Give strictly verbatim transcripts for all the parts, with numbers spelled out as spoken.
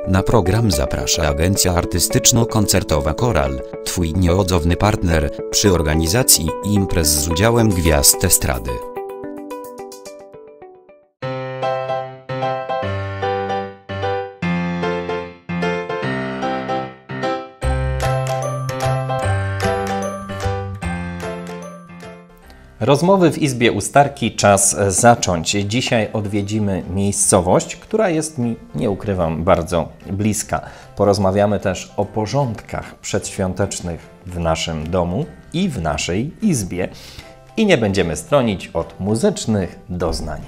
Na program zaprasza agencja artystyczno-koncertowa Koral, twój nieodzowny partner przy organizacji imprez z udziałem gwiazd estrady. Rozmowy w Izbie Ustarki czas zacząć. Dzisiaj odwiedzimy miejscowość, która jest mi, nie ukrywam, bardzo bliska. Porozmawiamy też o porządkach przedświątecznych w naszym domu i w naszej izbie. I nie będziemy stronić od muzycznych doznań.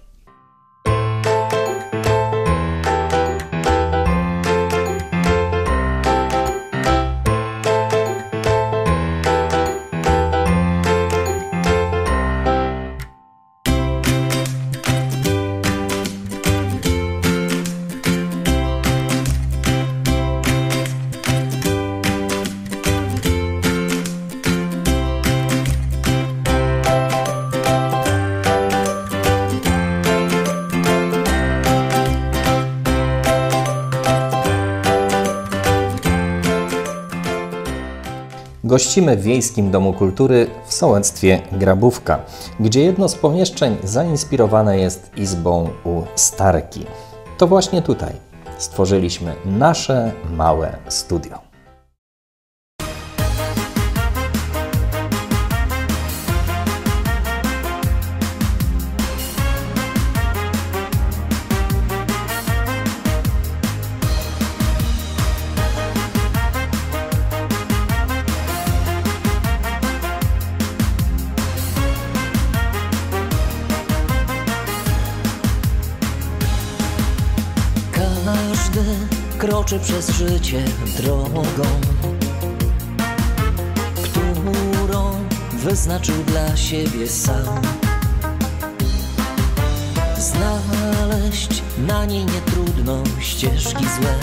Gościmy w Wiejskim Domu Kultury w sołectwie Grabówka, gdzie jedno z pomieszczeń zainspirowane jest Izbą Ustarki. To właśnie tutaj stworzyliśmy nasze małe studio. Każdy kroczy przez życie drogą, którą wyznaczył dla siebie sam. Znaleźć na niej nietrudno ścieżki złe,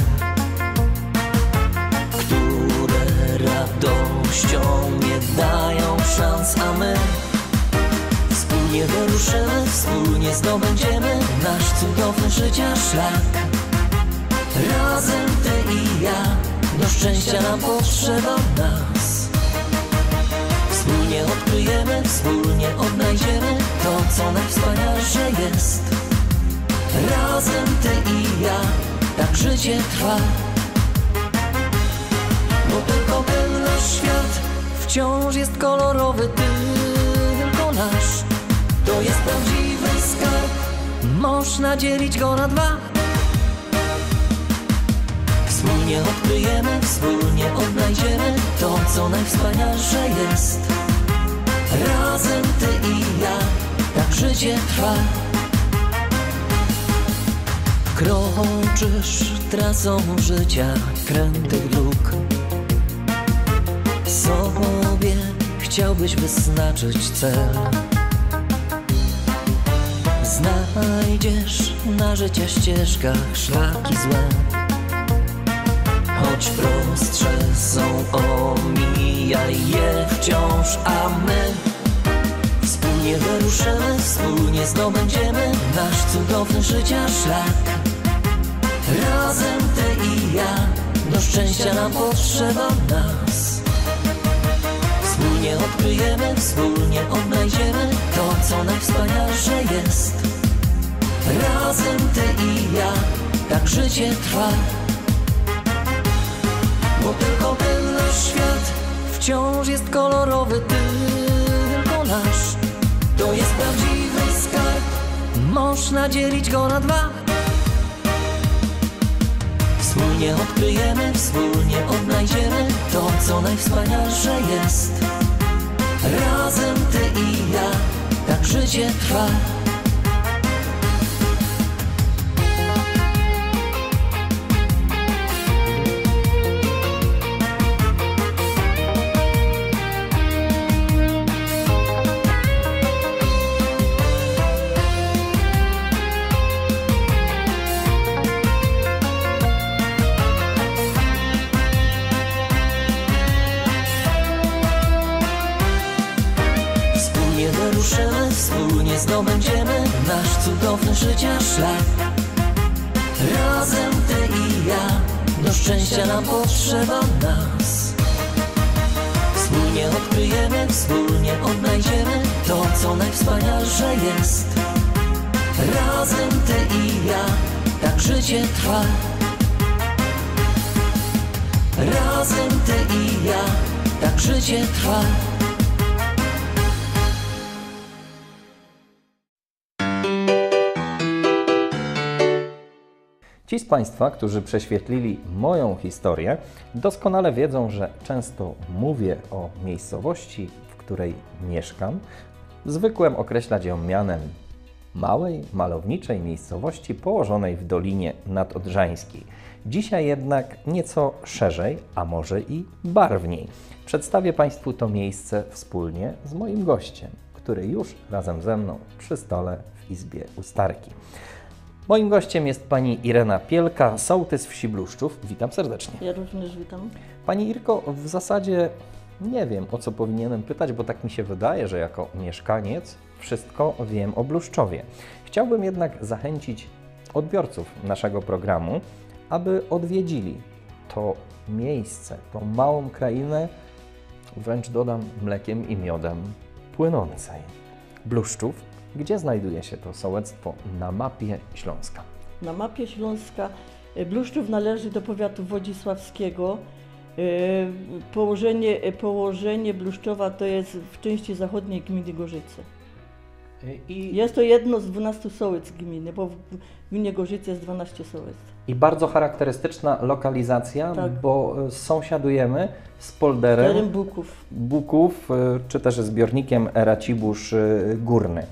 które radością nie dają szans, a my wspólnie wyruszymy, wspólnie zdobędziemy nasz cudowny życia szlak. Razem ty i ja, do szczęścia nam potrzeba nas. Wspólnie odkryjemy, wspólnie odnajdziemy to, co najwspanialsze jest. Razem ty i ja, tak życie trwa. Bo tylko ten nasz świat wciąż jest kolorowy, tylko nasz. To jest prawdziwy skarb, można dzielić go na dwa. Wspólnie odkryjemy, wspólnie odnajdziemy to, co najwspanialsze jest. Razem ty i ja, tak życie trwa. Kroczysz trasą życia krętych dróg, sobie chciałbyś wyznaczyć cel. Znajdziesz na życia ścieżkach szlaki złe, choć prostsze są, omijaj je wciąż, a my wspólnie wyruszymy, wspólnie zdobędziemy nasz cudowny życia szlak. Razem ty i ja, do szczęścia nam potrzeba nas. Wspólnie odkryjemy, wspólnie odnajdziemy to, co najwspanialsze jest. Razem ty i ja, tak życie trwa. Bo tylko ten nasz świat wciąż jest kolorowy, tylko nasz. To jest prawdziwy skarb, można dzielić go na dwa. Wspólnie odkryjemy, wspólnie odnajdziemy to, co najwspanialsze jest. Razem ty i ja, tak życie trwa. Wyruszymy, wspólnie zdobędziemy nasz cudowny życia szlak. Razem ty i ja, szczęścia nam potrzeba nas. Wspólnie odkryjemy, wspólnie odnajdziemy to, co najwspanialsze jest. Razem ty i ja, tak życie trwa. Razem ty i ja, tak życie trwa. Ci z Państwa, którzy prześwietlili moją historię, doskonale wiedzą, że często mówię o miejscowości, w której mieszkam. Zwykłem określać ją mianem małej, malowniczej miejscowości położonej w Dolinie Nadodrzańskiej. Dzisiaj jednak nieco szerzej, a może i barwniej. Przedstawię Państwu to miejsce wspólnie z moim gościem, który już razem ze mną przy stole w Izbie Ustarki. Moim gościem jest pani Irena Pielka, sołtys wsi Bluszczów. Witam serdecznie. Ja również witam. Pani Irko, w zasadzie nie wiem, o co powinienem pytać, bo tak mi się wydaje, że jako mieszkaniec wszystko wiem o Bluszczowie. Chciałbym jednak zachęcić odbiorców naszego programu, aby odwiedzili to miejsce, tą małą krainę, wręcz dodam mlekiem i miodem płynącej. Bluszczów. Gdzie znajduje się to sołectwo na mapie Śląska? Na mapie Śląska Bluszczów należy do powiatu wodzisławskiego. Położenie, położenie Bluszczowa to jest w części zachodniej gminy Gorzyce. I jest to jedno z dwunastu sołectw gminy, bo w gminie Gorzyce jest dwanaście sołectw. I bardzo charakterystyczna lokalizacja, tak. Bo sąsiadujemy z polderem Terem Buków. Buków, czy też zbiornikiem Racibórz Górny.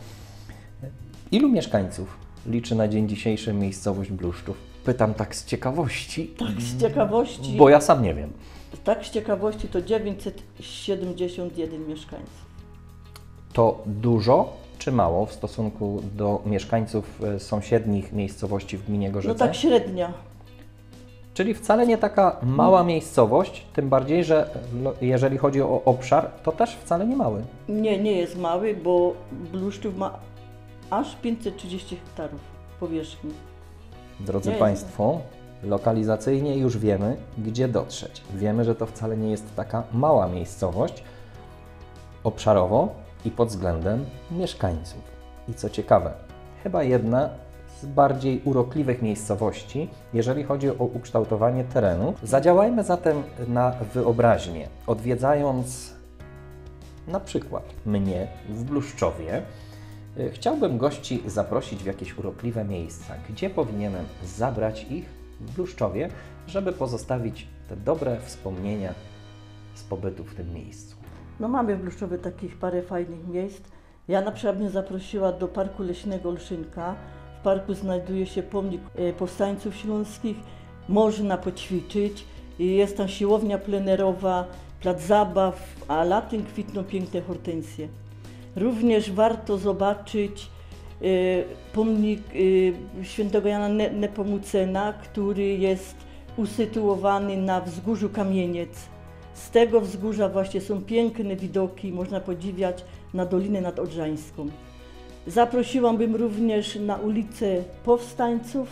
Ilu mieszkańców liczy na dzień dzisiejszy miejscowość Bluszczów? Pytam tak z ciekawości. Tak, z ciekawości. Bo ja sam nie wiem. Tak, z ciekawości to dziewięćset siedemdziesiąt jeden mieszkańców. To dużo czy mało w stosunku do mieszkańców sąsiednich miejscowości w gminie Gorzyce? No tak średnia. Czyli wcale nie taka mała miejscowość, tym bardziej, że jeżeli chodzi o obszar, to też wcale nie mały. Nie, nie jest mały, bo Bluszczów ma aż pięćset trzydzieści hektarów powierzchni. Drodzy nie Państwo, lokalizacyjnie już wiemy, gdzie dotrzeć. Wiemy, że to wcale nie jest taka mała miejscowość obszarowo i pod względem mieszkańców. I co ciekawe, chyba jedna z bardziej urokliwych miejscowości, jeżeli chodzi o ukształtowanie terenu. Zadziałajmy zatem na wyobraźnię, odwiedzając na przykład mnie w Bluszczowie. Chciałbym gości zaprosić w jakieś urokliwe miejsca, gdzie powinienem zabrać ich w Bluszczowie, żeby pozostawić te dobre wspomnienia z pobytu w tym miejscu. No mamy w Bluszczowie takich parę fajnych miejsc. Ja na przykład bym zaprosiła do Parku Leśnego Olszynka. W parku znajduje się pomnik powstańców śląskich. Można poćwiczyć. Jest tam siłownia plenerowa, plac zabaw, a latem kwitną piękne hortensje. Również warto zobaczyć y, pomnik y, świętego Jana ne Nepomucena, który jest usytuowany na wzgórzu Kamieniec. Z tego wzgórza właśnie są piękne widoki, można podziwiać na Dolinę Nadodrzańską. Zaprosiłabym również na ulicę Powstańców.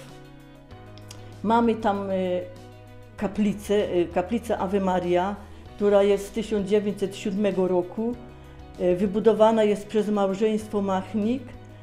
Mamy tam y, kaplicę, y, kaplicę Ave Maria, która jest z tysiąc dziewięćset siódmego roku. Wybudowana jest przez małżeństwo Machnik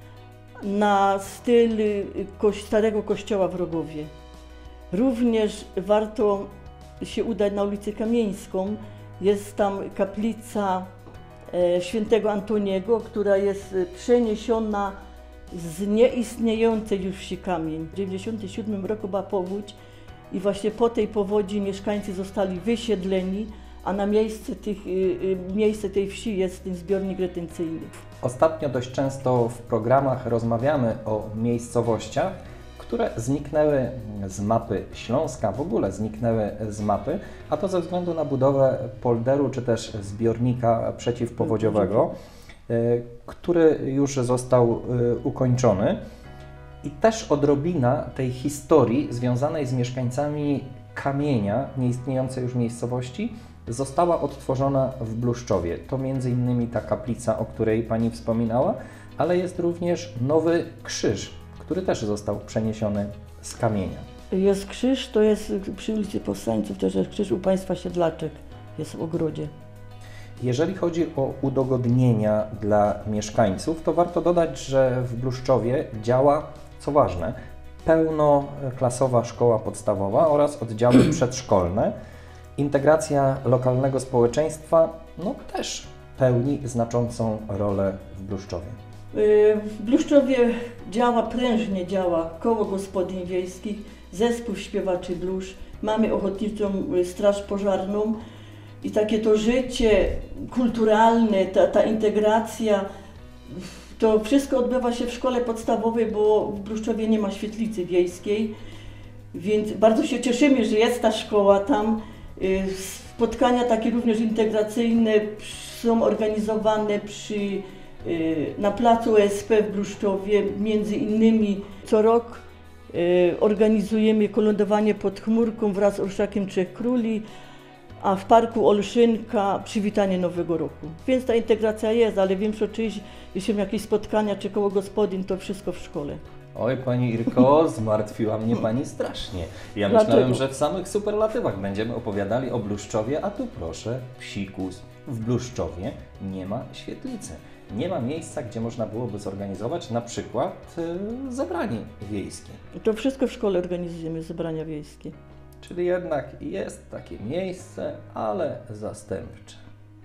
na styl starego kościoła w Rogowie. Również warto się udać na ulicę Kamieńską. Jest tam kaplica świętego Antoniego, która jest przeniesiona z nieistniejącej już wsi Kamień. W tysiąc dziewięćset dziewięćdziesiątym siódmym roku była powódź i właśnie po tej powodzi mieszkańcy zostali wysiedleni, a na miejsce, tych, miejsce tej wsi jest ten zbiornik retencyjny. Ostatnio dość często w programach rozmawiamy o miejscowościach, które zniknęły z mapy Śląska, w ogóle zniknęły z mapy, a to ze względu na budowę polderu czy też zbiornika przeciwpowodziowego, który już został ukończony. I też odrobina tej historii związanej z mieszkańcami Kamienia, nieistniejącej już miejscowości, została odtworzona w Bluszczowie. To między innymi ta kaplica, o której Pani wspominała, ale jest również nowy krzyż, który też został przeniesiony z Kamienia. Jest krzyż, to jest przy ulicy Powstańców, też jest krzyż u państwa Siedlaczek, jest w ogrodzie. Jeżeli chodzi o udogodnienia dla mieszkańców, to warto dodać, że w Bluszczowie działa, co ważne, pełnoklasowa szkoła podstawowa oraz oddziały przedszkolne. Integracja lokalnego społeczeństwa no, też pełni znaczącą rolę w Bluszczowie. W Bluszczowie działa, prężnie działa koło gospodyń wiejskich, zespół śpiewaczy Bluszcz, mamy ochotniczą straż pożarną i takie to życie kulturalne, ta, ta integracja, to wszystko odbywa się w szkole podstawowej, bo w Bluszczowie nie ma świetlicy wiejskiej, więc bardzo się cieszymy, że jest ta szkoła tam. Spotkania takie również integracyjne są organizowane przy, na placu O S P w Bluszczowie. Między innymi co rok organizujemy kolędowanie pod chmurką wraz z Orszakiem Trzech Króli, a w parku Olszynka przywitanie Nowego Roku. Więc ta integracja jest, ale wiem, że oczywiście, jeśli są jakieś spotkania czy koło gospodyń, to wszystko w szkole. Oj, Pani Irko, zmartwiła mnie Pani strasznie. Ja Dlaczego? myślałem, że w samych superlatywach będziemy opowiadali o Bluszczowie, a tu proszę, psikus. W Bluszczowie nie ma świetlicy. Nie ma miejsca, gdzie można byłoby zorganizować na przykład yy, zebranie wiejskie. To wszystko w szkole organizujemy, zebrania wiejskie. Czyli jednak jest takie miejsce, ale zastępcze.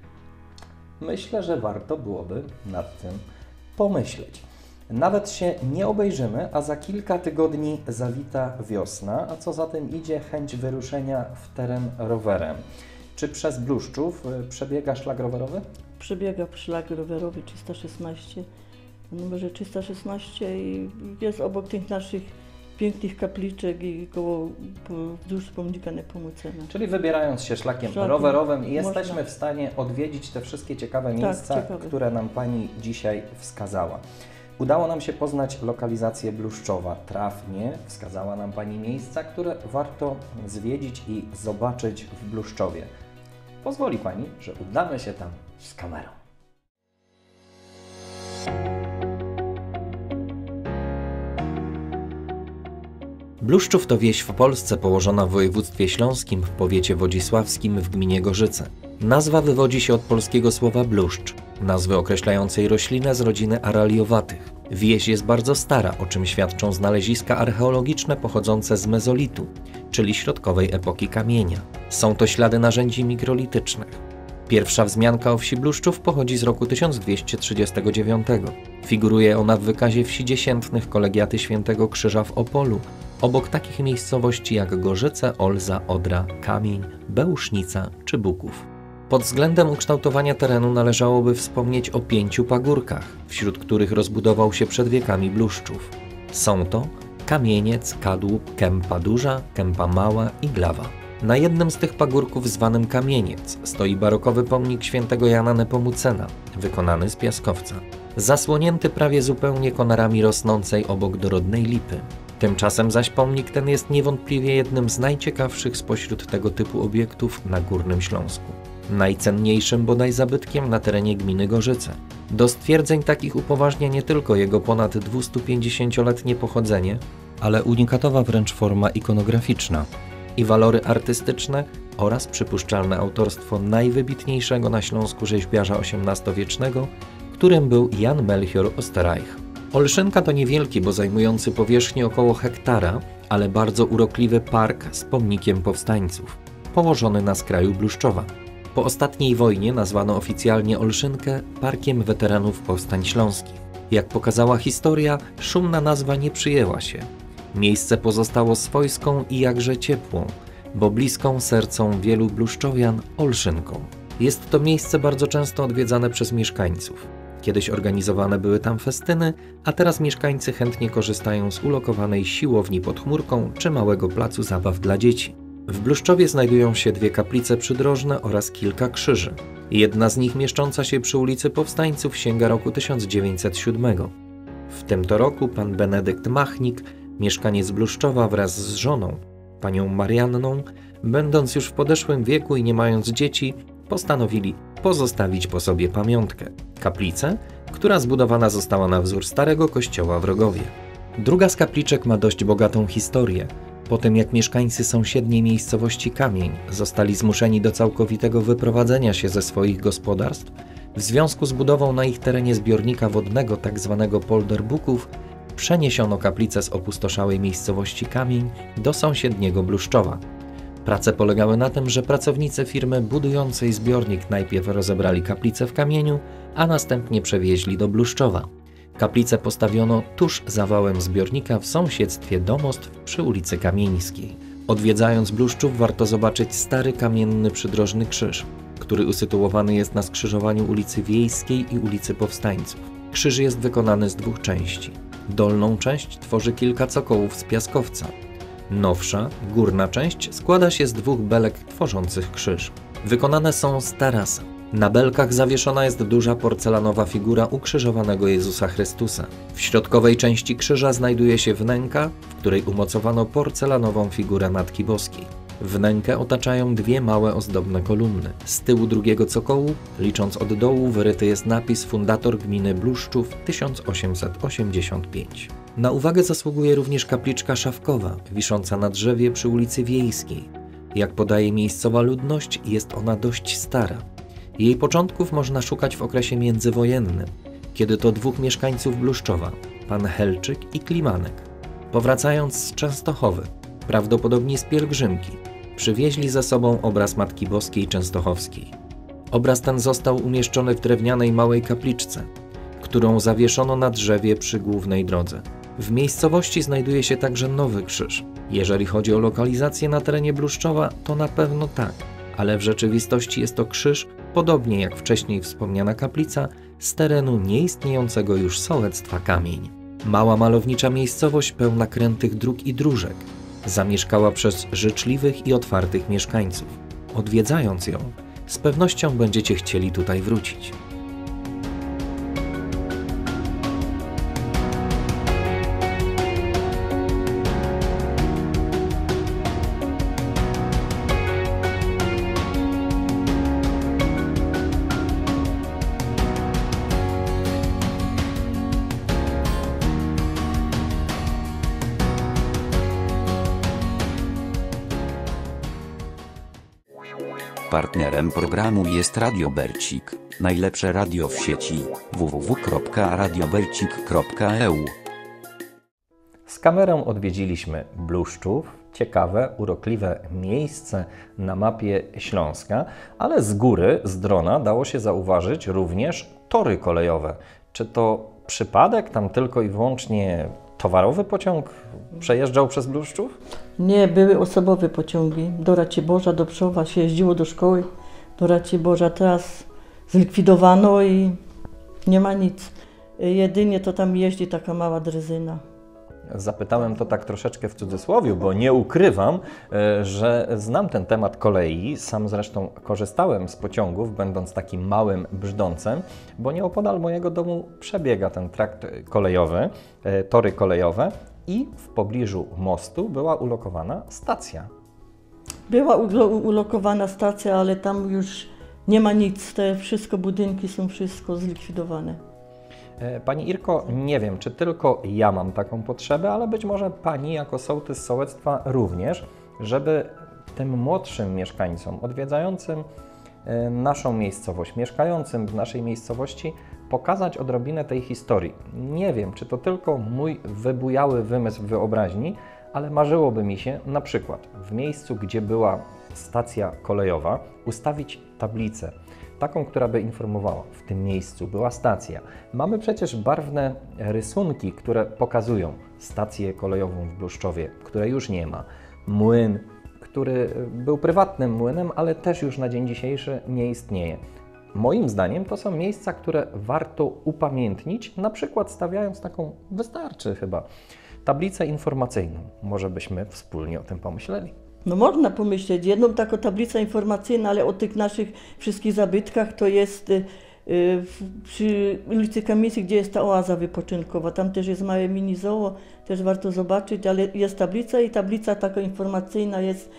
Myślę, że warto byłoby nad tym pomyśleć. Nawet się nie obejrzymy, a za kilka tygodni zawita wiosna, a co za tym idzie chęć wyruszenia w teren rowerem. Czy przez Bluszczów przebiega szlak rowerowy? Przebiega szlak rowerowy trzysta szesnaście, na numerze trzysta szesnaście i jest obok tych naszych pięknych kapliczek i koło wzdłuż pomnika Nepomucena. Czyli wybierając się szlakiem Szlakiem rowerowym jesteśmy można. w stanie odwiedzić te wszystkie ciekawe Tak, miejsca, ciekawe. które nam Pani dzisiaj wskazała. Udało nam się poznać lokalizację Bluszczowa. Trafnie wskazała nam Pani miejsca, które warto zwiedzić i zobaczyć w Bluszczowie. Pozwoli Pani, że udamy się tam z kamerą. Bluszczów to wieś w Polsce położona w województwie śląskim w powiecie wodzisławskim w gminie Gorzyce. Nazwa wywodzi się od polskiego słowa bluszcz, nazwy określającej roślinę z rodziny araliowatych. Wieś jest bardzo stara, o czym świadczą znaleziska archeologiczne pochodzące z mezolitu, czyli środkowej epoki kamienia. Są to ślady narzędzi mikrolitycznych. Pierwsza wzmianka o wsi Bluszczów pochodzi z roku tysiąc dwieście trzydziestego dziewiątego. Figuruje ona w wykazie wsi dziesiętnych kolegiaty Świętego Krzyża w Opolu, obok takich miejscowości jak Gorzyce, Olza, Odra, Kamień, Bełusznica czy Buków. Pod względem ukształtowania terenu należałoby wspomnieć o pięciu pagórkach, wśród których rozbudował się przed wiekami Bluszczów. Są to Kamieniec, Kadłub, Kępa Duża, Kępa Mała i Glawa. Na jednym z tych pagórków zwanym Kamieniec stoi barokowy pomnik świętego Jana Nepomucena, wykonany z piaskowca, zasłonięty prawie zupełnie konarami rosnącej obok dorodnej lipy. Tymczasem zaś pomnik ten jest niewątpliwie jednym z najciekawszych spośród tego typu obiektów na Górnym Śląsku. Najcenniejszym bodaj zabytkiem na terenie gminy Gorzyce. Do stwierdzeń takich upoważnia nie tylko jego ponad dwustupięćdziesięcioletnie pochodzenie, ale unikatowa wręcz forma ikonograficzna i walory artystyczne oraz przypuszczalne autorstwo najwybitniejszego na Śląsku rzeźbiarza osiemnastowiecznego, którym był Jan Melchior Osterreich. Olszynka to niewielki, bo zajmujący powierzchnię około hektara, ale bardzo urokliwy park z pomnikiem powstańców, położony na skraju Bluszczowa. Po ostatniej wojnie nazwano oficjalnie Olszynkę Parkiem Weteranów Powstań Śląskich. Jak pokazała historia, szumna nazwa nie przyjęła się. Miejsce pozostało swojską i jakże ciepłą, bo bliską sercom wielu bluszczowian Olszynką. Jest to miejsce bardzo często odwiedzane przez mieszkańców. Kiedyś organizowane były tam festyny, a teraz mieszkańcy chętnie korzystają z ulokowanej siłowni pod chmurką czy małego placu zabaw dla dzieci. W Bluszczowie znajdują się dwie kaplice przydrożne oraz kilka krzyży. Jedna z nich mieszcząca się przy ulicy Powstańców sięga roku tysiąc dziewięćset siódmego. W tym to roku pan Benedykt Machnik, mieszkaniec Bluszczowa wraz z żoną, panią Marianną, będąc już w podeszłym wieku i nie mając dzieci, postanowili pozostawić po sobie pamiątkę – kaplicę, która zbudowana została na wzór starego kościoła w Rogowie. Druga z kapliczek ma dość bogatą historię. Po tym jak mieszkańcy sąsiedniej miejscowości Kamień zostali zmuszeni do całkowitego wyprowadzenia się ze swoich gospodarstw, w związku z budową na ich terenie zbiornika wodnego tzw. Polder Buków, przeniesiono kaplicę z opustoszałej miejscowości Kamień do sąsiedniego Bluszczowa. Prace polegały na tym, że pracownicy firmy budującej zbiornik najpierw rozebrali kaplicę w Kamieniu, a następnie przewieźli do Bluszczowa. Kaplicę postawiono tuż za wałem zbiornika w sąsiedztwie domostw przy ulicy Kamieńskiej. Odwiedzając Bluszczów, warto zobaczyć stary kamienny przydrożny krzyż, który usytuowany jest na skrzyżowaniu ulicy Wiejskiej i ulicy Powstańców. Krzyż jest wykonany z dwóch części. Dolną część tworzy kilka cokołów z piaskowca. Nowsza, górna część składa się z dwóch belek tworzących krzyż. Wykonane są z tarasa. Na belkach zawieszona jest duża porcelanowa figura ukrzyżowanego Jezusa Chrystusa. W środkowej części krzyża znajduje się wnęka, w której umocowano porcelanową figurę Matki Boskiej. Wnękę otaczają dwie małe ozdobne kolumny. Z tyłu drugiego cokołu, licząc od dołu, wyryty jest napis Fundator gminy Bluszczów tysiąc osiemset osiemdziesiąt pięć. Na uwagę zasługuje również kapliczka szafkowa, wisząca na drzewie przy ulicy Wiejskiej. Jak podaje miejscowa ludność, jest ona dość stara. Jej początków można szukać w okresie międzywojennym, kiedy to dwóch mieszkańców Bluszczowa, pan Helczyk i Klimanek, powracając z Częstochowy, prawdopodobnie z pielgrzymki, przywieźli ze sobą obraz Matki Boskiej Częstochowskiej. Obraz ten został umieszczony w drewnianej małej kapliczce, którą zawieszono na drzewie przy głównej drodze. W miejscowości znajduje się także nowy krzyż. Jeżeli chodzi o lokalizację na terenie Bluszczowa, to na pewno tak, ale w rzeczywistości jest to krzyż, podobnie jak wcześniej wspomniana kaplica, z terenu nieistniejącego już sołectwa Kamień. Mała malownicza miejscowość pełna krętych dróg i dróżek, zamieszkała przez życzliwych i otwartych mieszkańców. Odwiedzając ją, z pewnością będziecie chcieli tutaj wrócić. Partnerem programu jest Radio Bercik, najlepsze radio w sieci w w w kropka radio bercik kropka e u. Z kamerą odwiedziliśmy Bluszczów, ciekawe, urokliwe miejsce na mapie Śląska, ale z góry, z drona dało się zauważyć również tory kolejowe. Czy to przypadek? Tam tylko i wyłącznie towarowy pociąg przejeżdżał przez Bluszczów? Nie, były osobowe pociągi. Do Raciborza, do Przowa się jeździło do szkoły. Do Raciborza teraz zlikwidowano i nie ma nic. Jedynie to tam jeździ taka mała drezyna. Zapytałem to tak troszeczkę w cudzysłowie, bo nie ukrywam, że znam ten temat kolei. Sam zresztą korzystałem z pociągów, będąc takim małym brzdącem, bo nieopodal mojego domu przebiega ten trakt kolejowy, tory kolejowe i w pobliżu mostu była ulokowana stacja. Była ulokowana stacja, ale tam już nie ma nic. Te wszystko, budynki są wszystko zlikwidowane. Pani Irko, nie wiem, czy tylko ja mam taką potrzebę, ale być może Pani jako sołtys sołectwa również, żeby tym młodszym mieszkańcom odwiedzającym naszą miejscowość, mieszkającym w naszej miejscowości pokazać odrobinę tej historii. Nie wiem, czy to tylko mój wybujały wymysł wyobraźni, ale marzyłoby mi się na przykład w miejscu, gdzie była stacja kolejowa, ustawić tablicę, taką, która by informowała, w tym miejscu była stacja. Mamy przecież barwne rysunki, które pokazują stację kolejową w Bluszczowie, której już nie ma. Młyn, który był prywatnym młynem, ale też już na dzień dzisiejszy nie istnieje. Moim zdaniem to są miejsca, które warto upamiętnić, na przykład stawiając taką, wystarczy chyba, tablicę informacyjną. Może byśmy wspólnie o tym pomyśleli. No można pomyśleć, jedną taką tablicę informacyjną, ale o tych naszych wszystkich zabytkach to jest y, y, przy ulicy Kamieńskiej, gdzie jest ta oaza wypoczynkowa. Tam też jest małe mini zoo, też warto zobaczyć, ale jest tablica i tablica taka informacyjna jest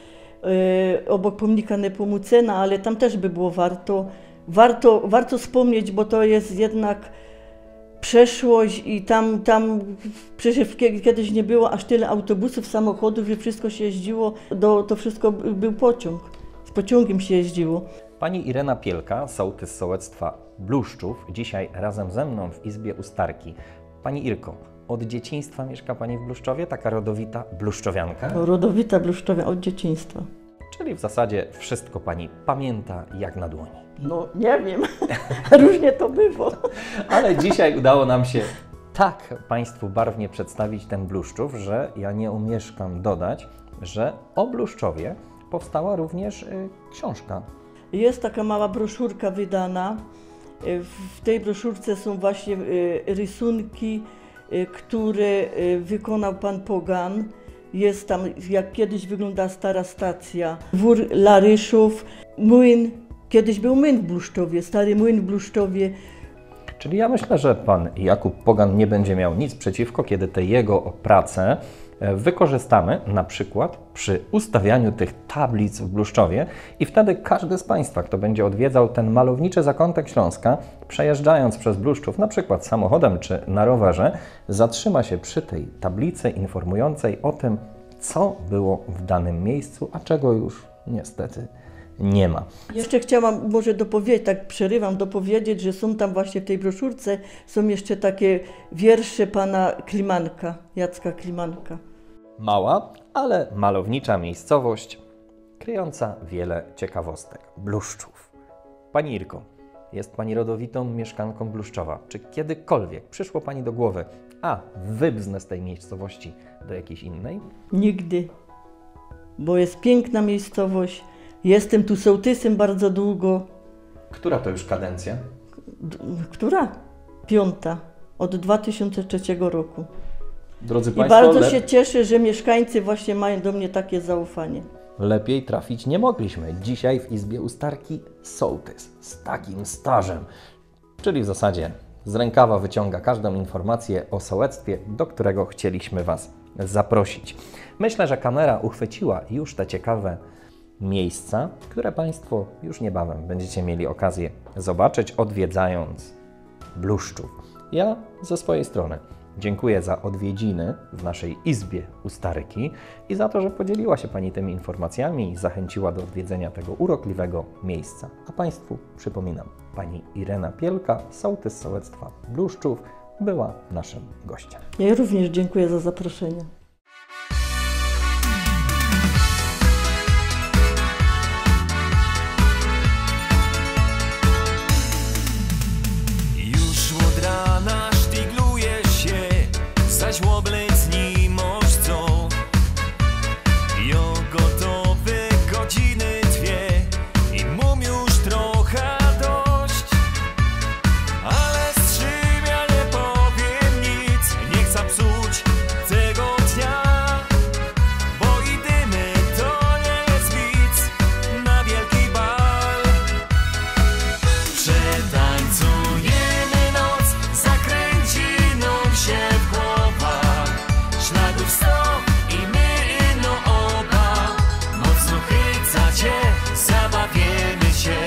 y, obok pomnika Nepomucena, ale tam też by było warto, warto, warto wspomnieć, bo to jest jednak przeszłość i tam, tam przecież kiedyś nie było aż tyle autobusów, samochodów, że wszystko się jeździło, do, to wszystko był pociąg, z pociągiem się jeździło. Pani Irena Pielka, sołtys sołectwa Bluszczów, dzisiaj razem ze mną w Izbie Ustarki. Pani Irko, od dzieciństwa mieszka Pani w Bluszczowie, taka rodowita bluszczowianka? Rodowita bluszczowianka od dzieciństwa. Czyli w zasadzie wszystko Pani pamięta jak na dłoni. No nie wiem, różnie to bywa. Ale dzisiaj udało nam się tak Państwu barwnie przedstawić ten Bluszczów, że ja nie omieszkam dodać, że o Bluszczowie powstała również y, książka. Jest taka mała broszurka wydana. W tej broszurce są właśnie rysunki, które wykonał pan Pogan. Jest tam, jak kiedyś wygląda stara stacja, wór Laryszów, młyn. Kiedyś był młyn w Bluszczowie, stary młyn w Bluszczowie. Czyli ja myślę, że pan Jakub Pogan nie będzie miał nic przeciwko, kiedy te jego prace wykorzystamy na przykład przy ustawianiu tych tablic w Bluszczowie i wtedy każdy z Państwa, kto będzie odwiedzał ten malowniczy zakątek Śląska, przejeżdżając przez Bluszczów na przykład samochodem czy na rowerze, zatrzyma się przy tej tablicy informującej o tym, co było w danym miejscu, a czego już niestety nie ma. Jeszcze chciałam może dopowiedzieć, tak przerywam, dopowiedzieć, że są tam właśnie w tej broszurce, są jeszcze takie wiersze pana Klimanka, Jacka Klimanka. Mała, ale malownicza miejscowość, kryjąca wiele ciekawostek. Bluszczów. Pani Irko, jest Pani rodowitą mieszkanką Bluszczowa. Czy kiedykolwiek przyszło Pani do głowy, a wybznę z tej miejscowości do jakiejś innej? Nigdy, bo jest piękna miejscowość. Jestem tu sołtysem bardzo długo. Która to już kadencja? D która? Piąta. Od dwa tysiące trzeciego roku. Drodzy I Państwo, bardzo le... się cieszę, że mieszkańcy właśnie mają do mnie takie zaufanie. lepiej trafić nie mogliśmy. Dzisiaj w Izbie Ustarki sołtys z takim stażem. Czyli w zasadzie z rękawa wyciąga każdą informację o sołectwie, do którego chcieliśmy Was zaprosić. Myślę, że kamera uchwyciła już te ciekawe miejsca, które Państwo już niebawem będziecie mieli okazję zobaczyć, odwiedzając Bluszczów. Ja ze swojej strony dziękuję za odwiedziny w naszej Izbie Ustarki i za to, że podzieliła się Pani tymi informacjami i zachęciła do odwiedzenia tego urokliwego miejsca. A Państwu przypominam, Pani Irena Pielka, sołtys sołectwa Bluszczów, była naszym gościem. Ja również dziękuję za zaproszenie. Zaśłoblec nimożcą jo gotowe godziny dwie i mum już trochę dość, ale z czym ja nie powiem nic, nie chcę psuć tego dnia, bo i dymy to nie jest widz na wielki bal. Przetańcujemy noc, zakręci nam się w głowa, śladów sto i my no oba, mocno chyca cię, zabawiemy się.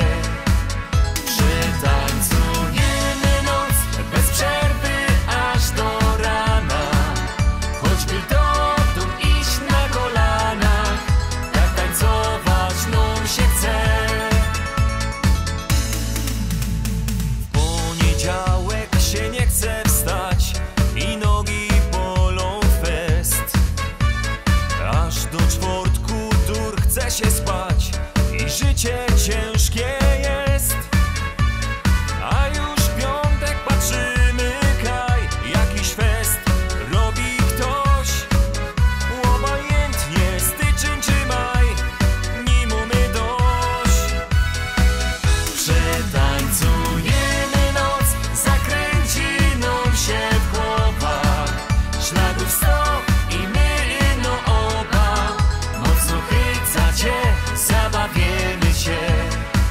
Przetańcujemy noc bez przerwy aż do rana, choćby do dół iść na kolanach, tak tańcować nam się chce. W poniedziałek się nie chce wstać i nogi bolą fest, aż do czwartku dur chce się spać i życie ciężkie jest. A już w piątek patrzymy, kaj jakiś fest robi ktoś, obojętnie styczeń czy maj, nie mamy dość. Przetańcujemy noc, zakręci nam się w głowach, śladów sto i my no oba, mocno chyca cię, zabawiemy się.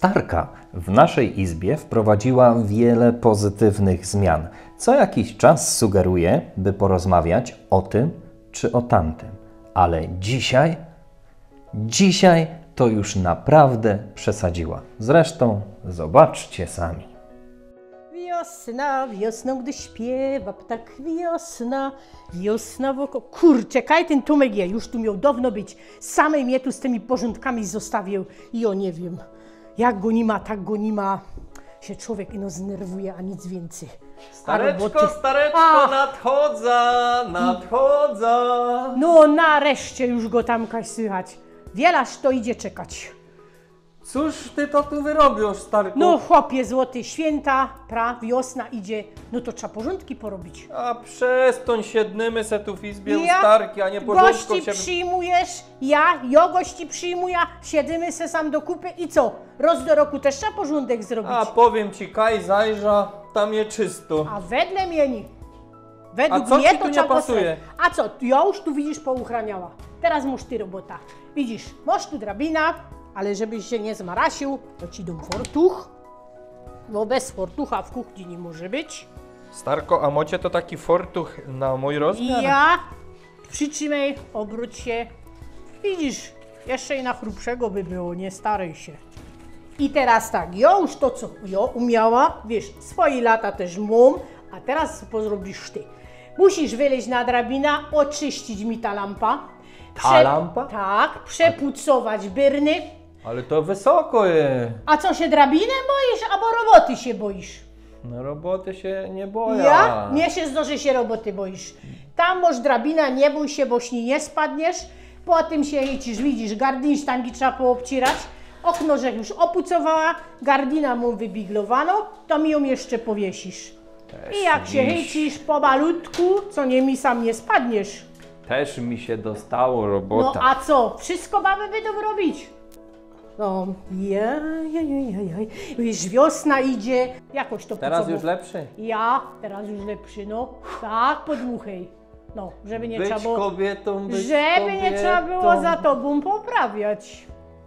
Starka w naszej izbie wprowadziła wiele pozytywnych zmian. Co jakiś czas sugeruje, by porozmawiać o tym czy o tamtym. Ale dzisiaj, dzisiaj to już naprawdę przesadziła. Zresztą zobaczcie sami. Wiosna, wiosną, gdy śpiewa ptak, wiosna, wiosna wokół. Kurczę, kaj ten Tomek je, już tu miał dawno być. Samej mnie tu z tymi porządkami zostawił i o nie wiem, jak go nie ma, tak go nie ma. Się człowiek ino znerwuje, a nic więcej. Stareczko, roboty... stareczko, A. nadchodza, nadchodza. No nareszcie już go tam kaś słychać. Wielaż to idzie czekać. Cóż ty to tu wyrobisz, starku? No chłopie złoty, święta, pra, wiosna idzie, no to trzeba porządki porobić. A przestań, siednymy se tu w izbie u Ja starki, a nie porządką gości się... przyjmujesz, ja, ja gości przyjmuję, siedzimy se sam do kupy i co? Roz do roku też trzeba porządek zrobić. A powiem ci, kaj zajrza, tam je czysto. A wedle mieni. Według A co mnie ci to tu nie trzeba pasuje? posrać. A co, ja już tu widzisz pouchraniała. Teraz masz ty robota. Widzisz, masz tu drabina, ale żebyś się nie zmarasił, to ci dam fortuch. Bo bez fortucha w kuchni nie może być. Starko, a mocie to taki fortuch na mój rozmiar? Ja, przytrzymaj, obróć się. Widzisz, jeszcze i na chrupszego by było, nie staraj się. I teraz tak, ja już to co ja umiała, wiesz, swoje lata też mam, a teraz co zrobisz ty. Musisz wyleźć na drabinę, oczyścić mi ta lampa. Ta lampa? Tak, przepucować byrny. Ale to wysoko je. A co się drabinę boisz, albo roboty się boisz? No roboty się nie boję. Ja? Mnie się zdarzy się roboty boisz. Tam masz drabina, nie bój się, bo śni nie spadniesz. Potem się lecisz, widzisz, gardin sztangi trzeba poobcierać. Okno, że już opucowała, gardina mu wybiglowano, to mi ją jeszcze powiesisz. Też I jak się dziś. chycisz pomalutku, co nie mi sam nie spadniesz. Też mi się dostało No robota. a co? Wszystko baby będą robić. No, jaj, jaj, jaj, jaj. Już wiosna idzie, jakoś to Teraz pucowo. już lepszy. Ja, teraz już lepszy, no. Tak, podmuchaj. No, żeby nie Być trzeba było... kobietą, być Żeby kobietą. nie trzeba było za tobą poprawiać.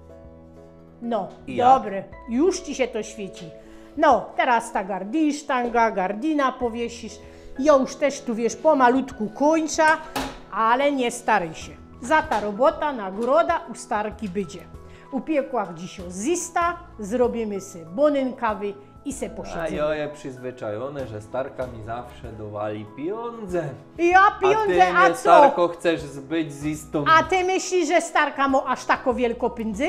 No, Ja? dobre, już ci się to świeci. No, teraz ta gardin, sztanga, gardina powiesisz. Ja już też tu, wiesz, pomalutku kończę, ale nie staraj się. Za ta robota, nagroda u starki będzie. Upiekłach dziś zista, zrobimy se bonen kawy i se A posiedzimy. ja je przyzwyczajone, że starka mi zawsze dowali pieniądze. Ja A ty pieniądze, a, mnie, co? starko, chcesz zbyć z istą. A ty myślisz, że starka ma aż tako wielko pędzyjo?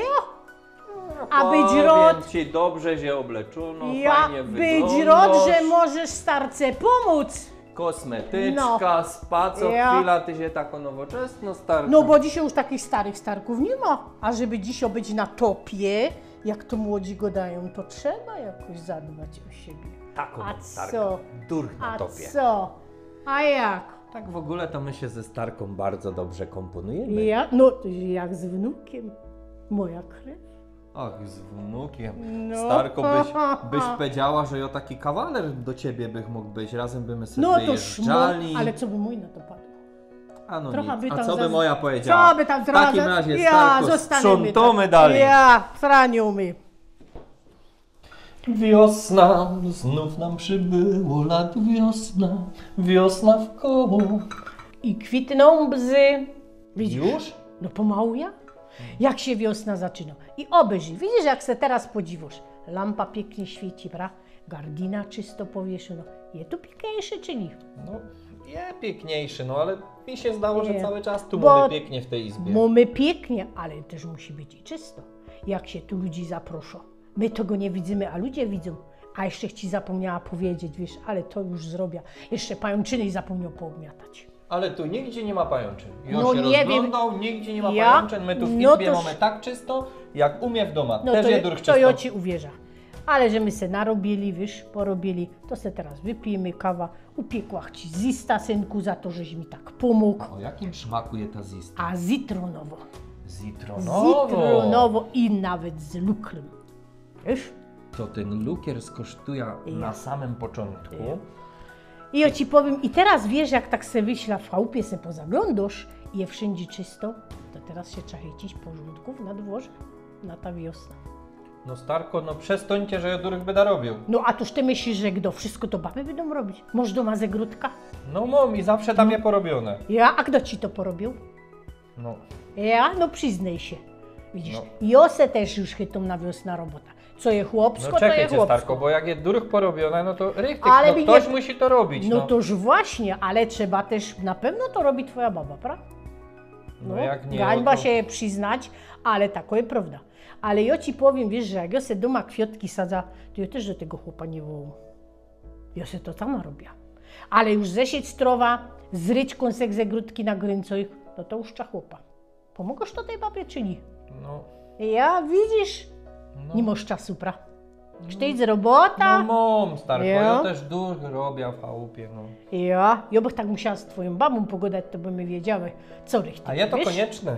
A Powiem być rod, ci, dobrze się obleczono, ja fajnie być wyglądasz. rod, że możesz starce pomóc. Kosmetyczka, No. spa, co Ja. chwila ty się tako nowoczesno starka. No bo dzisiaj już takich starych starków nie ma. A żeby dzisiaj być na topie, jak to młodzi go dają, to trzeba jakoś zadbać o siebie. taką A starka. co? Durch na A topie. co? A jak? Tak w ogóle to my się ze starką bardzo dobrze komponujemy. Ja? No jak z wnukiem. Moja krew. Ach, z wnukiem. No. Starko, byś, byś powiedziała, że ja taki kawaler do ciebie bych mógł być. Razem byśmy sobie No to wyjeżdżali. szmo, ale co by mój na to padł? A no Trochę nic. by A tam co by za- moja powiedziała? Co by tam W takim trochę- razie, ja, Starko, zostanemy sprzątamy tam. dalej. Ja, franiumy. Wiosna, znów nam przybyło lat wiosna, wiosna w koło. I kwitną bzy. Widzisz? Już? No pomału ja? Jak się wiosna zaczyna. I obejrzyj, widzisz jak se teraz podziwasz. Lampa pięknie świeci, pra? Gardina czysto powieszona. Je to piękniejsze czy nie? No, je piękniejszy, no ale mi się zdało, że Nie. cały czas tu Bo- mamy pięknie w tej izbie. Mamy pięknie, ale też musi być i czysto. Jak się tu ludzi zaproszą. My tego nie widzimy, a ludzie widzą. A jeszcze ci zapomniała powiedzieć, wiesz, ale to już zrobię. Jeszcze pajączyny zapomniał poobmiatać. Ale tu nigdzie nie ma pajęczyn. Ja No się nie rozglądał, nigdzie nie ma Ja? pajęczyn. My tu w No izbie toż- mamy tak czysto, jak u mnie w domu. No Też to, je durch to czysto. ja ci uwierzę. Ale że my se narobili, wiesz, porobili, to se teraz wypijemy kawa. Upiekłach ci zista, synku, za to, żeś mi tak pomógł. O jakim smaku je ta zista? A zitronowo. Zitronowo. Zitronowo i nawet z lukrem. Wiesz? To ten lukier skosztuje na samym początku. I ja ci powiem, i teraz wiesz, jak tak se wyśla w chałupie, se pozaglądasz i je wszędzie czysto, to teraz się trzeba chycić porządków na dworze, na ta wiosna. No Starko, no przestańcie, że ja durch będę robił. No a tuż ty myślisz, że kto wszystko to baby będą robić? Może doma zegródka? No mam i zawsze tam je porobione. Ja? A kto ci to porobił? No. Ja? No przyznaj się. Widzisz, No. Jose też już chytą na wiosna robota. Co je chłopsko, No to je czekajcie chłopsko. Starko, bo jak jest durch porobione, no to rychtyk, Ale no mi ktoś nie- musi to robić, No no. toż właśnie, ale trzeba też, na pewno to robi twoja baba, prawda? No jak nie, Gańba no to... się przyznać, ale tako jest prawda. Ale ja ci powiem, wiesz, że jak ja se doma kwiatki sadza, to ja też do tego chłopa nie wołam. Ja se to sama robię. Ale już zesieć strowa, zryć kąsek ze grudki na gryncoich, no to już trzeba chłopa. Pomogłeś to tej babie czy nie? No, Ja, widzisz, no. nie masz czasu, pra. Czy ty z robota? No mam, Starko, Ja? ja też durch robię w chałupie, no. Ja, ja bych tak musiała z twoją babą pogadać, to by my wiedziały, co rychty. A ja to wiesz? konieczne.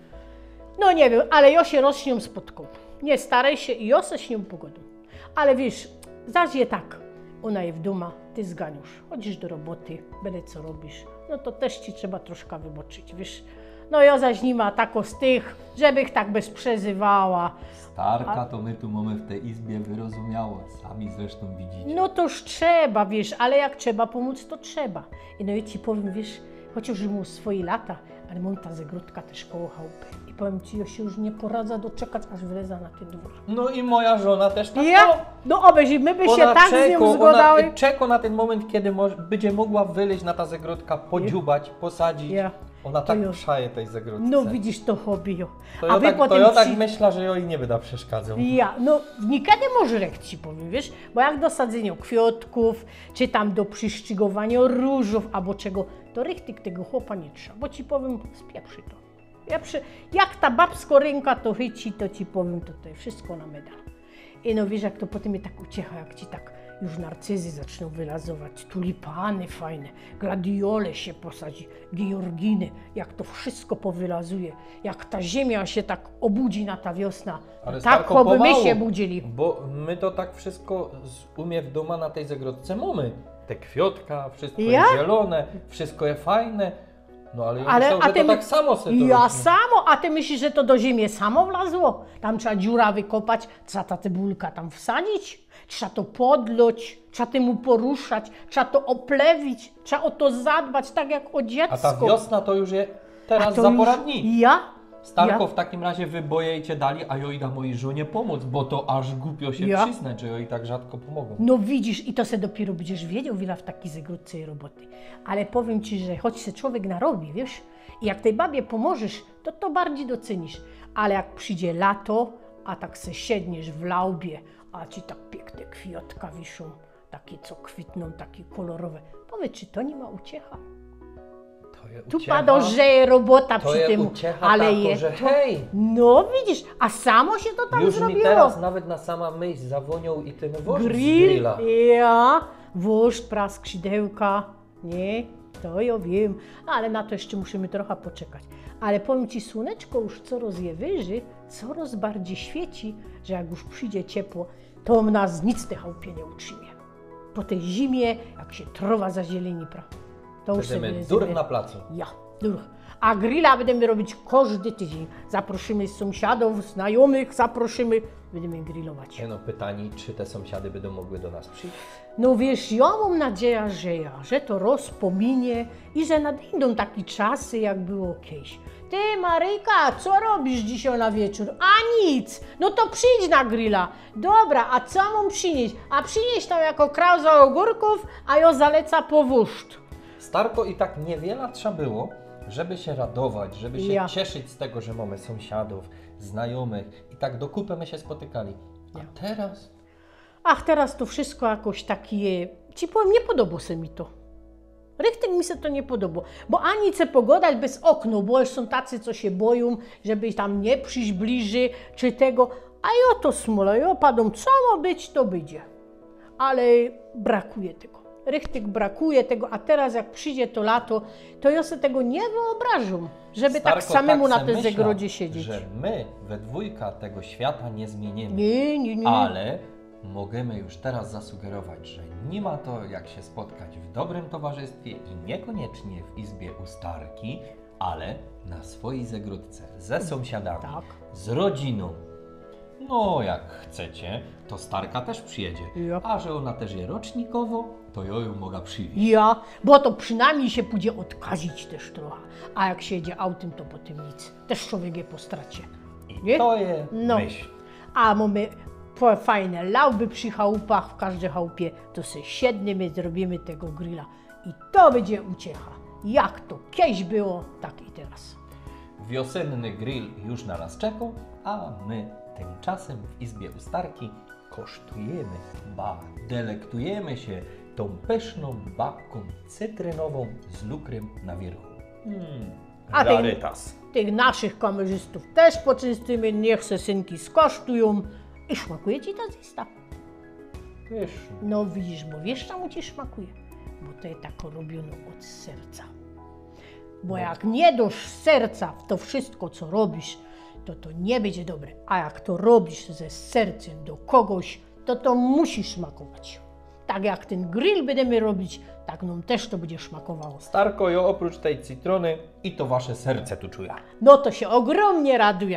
No nie wiem, ale ja się roz z nią spotkał. Nie staraj się i ja se z nią pogodę. Ale wiesz, zaś je tak, ona jest w domu, ty zganiusz, chodzisz do roboty, byle co robisz, no to też ci trzeba troszkę wyboczyć, wiesz. No ja zaś nie ma tako z tych, żebych tak bez przezywała. Starka to my tu mamy w tej izbie wyrozumiało, sami zresztą widzicie. No toż trzeba, wiesz, ale jak trzeba pomóc, to trzeba. I no ja ci powiem, wiesz, chociaż już mu swoje lata, ale mam ta zegródka też koło chałupy. I powiem ci, ja się już nie poradza doczekać, aż wyleza na ten dwór. No i moja żona też tak. Ja? No obyś, my by się Ona tak z czeko, nią zgadały. Ona czeko na ten moment, kiedy moż, będzie mogła wyleźć na ta zegródka, podziubać, posadzić. Ja. Ona To tak już. przaje tej zegródce. No widzisz, to hobby. jo. To A ja wy tak, to potem ja tak ci... myślę, że ja jej nie będę przeszkadzał. Ja, no nigdy nie może rekt ci powiem, wiesz, bo jak do sadzenia kwiatków, czy tam do przyszczygowania różów albo czego, to rychtyk tego chłopa nie trzeba, bo ci powiem, spieprzy to. Ja przy... Jak ta babsko ręka to chyci, to ci powiem, to to jest wszystko na medal. I no wiesz, jak to potem jest tak uciecha, jak ci tak już narcyzy zaczną wylazować, tulipany fajne, gladiole się posadzi, georginy, jak to wszystko powylazuje, jak ta ziemia się tak obudzi na ta wiosna, to Ale tak Starko, choby my pomału, się budzili. Bo my to tak wszystko z umie w domu na tej zegrodce mamy. Te kwiotka, wszystko Ja? jest zielone, wszystko jest fajne. No ale ja Ale, myślał, a że ty to my- tak samo sobie to Ja rośnie. samo, a ty myślisz, że to do ziemi samo wlazło? Tam trzeba dziura wykopać, trzeba ta cebulka tam wsadzić, trzeba to podlać, trzeba temu poruszać, trzeba to oplewić, trzeba o to zadbać, tak jak o dziecko. A ta wiosna to już jest A teraz to za już- pora dni. Ja? Starko, Ja? w takim razie wy bojejcie dali, a ja idę mojej żonie pomóc, bo to aż głupio się Ja? przyznać, że ja i tak rzadko pomogą. No widzisz, i to se dopiero będziesz wiedział, wiele w takiej zegródce i roboty. Ale powiem ci, że choć się człowiek narobi, wiesz, i jak tej babie pomożesz, to to bardziej docenisz. Ale jak przyjdzie lato, a tak se siedniesz w laubie, a ci tak piękne kwiatka wiszą, takie co kwitną, takie kolorowe. Powiedz, czy to nie ma uciecha? To jest Tu uciecha. padożeje robota To przy jest tym, uciecha ale tako, je że to... hej! No widzisz, a samo się to tam Już zrobiło. mi teraz nawet na sama myśl zawonią i ten wąż z Grill, grilla. ja, wóżd, prask, skrzydełka, nie, to ja wiem, ale na to jeszcze musimy trochę poczekać. Ale powiem ci, słoneczko już coraz je wyżej, coraz bardziej świeci, że jak już przyjdzie ciepło, to nas nic te chałupie nie utrzymie. Po tej zimie, jak się trowa zazieleni, pra, to już Będziemy sobie durch sobie- na placu. Ja, durch. A grilla będziemy robić każdy tydzień. Zaprosimy sąsiadów, znajomych, zaprosimy, będziemy grillować. Nie no, pytanie, czy te sąsiady będą mogły do nas przyjść? No wiesz, ja mam nadzieję, że ja, że to rozpominie i że nadejdą takie czasy, jak było kiedyś. Ty, Maryjka, co robisz dzisiaj na wieczór? A nic, no to przyjdź na grilla. Dobra, a co mam przynieść? A przynieść tam jako krauza ogórków, a ja zaleca po wóżd. Starko i tak niewiele trzeba było, żeby się radować, żeby się Ja. cieszyć z tego, że mamy sąsiadów, znajomych i tak do kupy my się spotykali. A Ja. teraz? Ach, teraz to wszystko jakoś takie, ci powiem, nie podoba się mi to. Rychtyk mi się to nie podoba, bo ani chcę pogadać bez okna, bo już są tacy, co się boją, żeby tam nie przyjść bliżej, czy tego, a ja to smola, ja padą, co ma być, to będzie. Ale brakuje tego. Rychtyk brakuje tego, a teraz jak przyjdzie to lato, to ja sobie tego nie wyobrażam, żeby tak Starko samemu na se tej myśla, zagrodzie siedzieć. że my we dwójka tego świata nie zmienimy. Nie, nie, nie. Ale możemy już teraz zasugerować, że nie ma to jak się spotkać w dobrym towarzystwie i niekoniecznie w izbie u Starki, ale na swojej zegródce, ze sąsiadami, Tak. z rodziną. No, jak chcecie, to Starka też przyjedzie. Ja. A że ona też je rocznikowo, to ja ją mogę przywieźć. Ja, bo to przynajmniej się pójdzie odkazić też trochę. A jak się jedzie autem, to potem nic. Też człowiek je po stracie. I Nie? to je No. myśl. A mamy po- fajne lauby przy chałupach, w każdej chałupie, to sobie siedniemy, zrobimy tego grilla. I to będzie uciecha. Jak to kiedyś było, tak i teraz. Wiosenny grill już na nas czekał, a my tymczasem w izbie u Starki kosztujemy, ba, delektujemy się tą pyszną babką cytrynową z lukrem na wierzchu. Hmm, A ten- rarytas. Tych naszych kamerzystów też poczęstujemy, niech se synki skosztują. I smakuje ci ta zista? Pyszny. No widzisz, bo wiesz czemu ci smakuje? Bo to jest tak robione od serca. Bo jak nie dasz serca w to wszystko, co robisz, to to nie będzie dobre. A jak to robisz ze sercem do kogoś, to to musi smakować. Tak jak ten grill będziemy robić, tak nam też to będzie smakowało. Starko, jo, oprócz tej cytrony i to wasze serce tu czuję. No to się ogromnie raduję.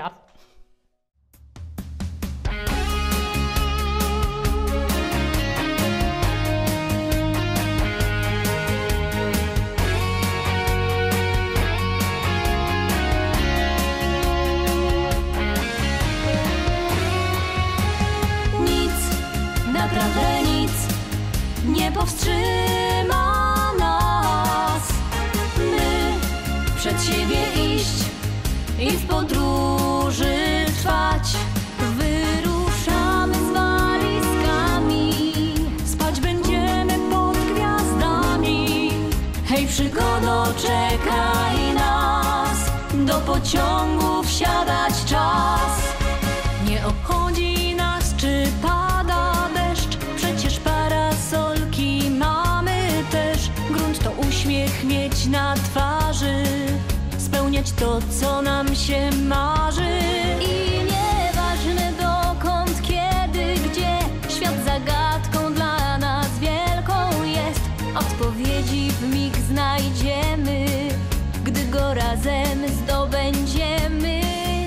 Nic, naprawdę nic nie powstrzyma nas. My przed siebie iść i w podróży trwać. Wyruszamy z walizkami, spać będziemy pod gwiazdami. Hej, przygodo, czekaj nas, do pociągu wsiadać czas. Nie obchodzi nas, czy pada deszcz, przecież parasolki mamy też. Grunt to uśmiech mieć na twarzy, spełniać to, co nam się marzy. I nieważne dokąd, kiedy, gdzie, świat zagadką dla nas wielką jest. Odpowiedzi w mig znajdziemy, gdy go razem zdobędziemy.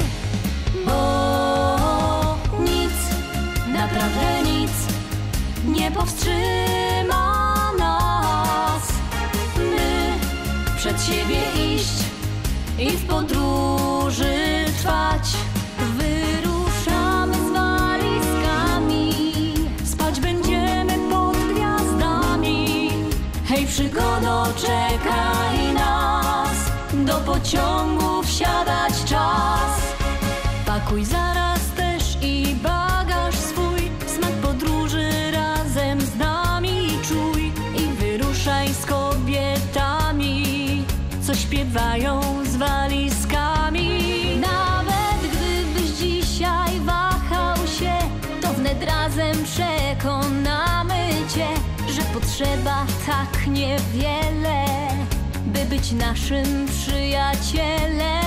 Bo nic, naprawdę nic nie powstrzyma nas. My przed siebie iść i w podróży trwać. Wyruszamy z walizkami, spać będziemy pod gwiazdami. Hej, przygodo, czekaj nas, do pociągu wsiadać czas. Pakuj zaraz też i bagaż swój, smak podróży razem z nami czuj. I wyruszaj z kobietami, co śpiewają z walizkami. Nawet gdybyś dzisiaj wahał się, to wnet razem przekonamy cię, że potrzeba tak niewiele, by być naszym przyjacielem.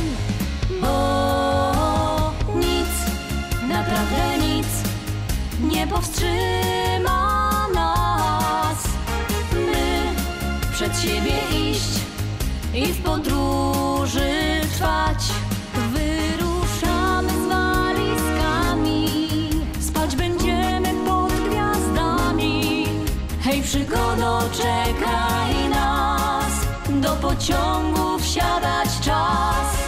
Bo nic, naprawdę nic nie powstrzyma nas. My przed siebie iść i w podróży trwać. Wyruszamy z walizkami, spać będziemy pod gwiazdami. Hej, przygodo, czekaj nas, do pociągu wsiadać czas.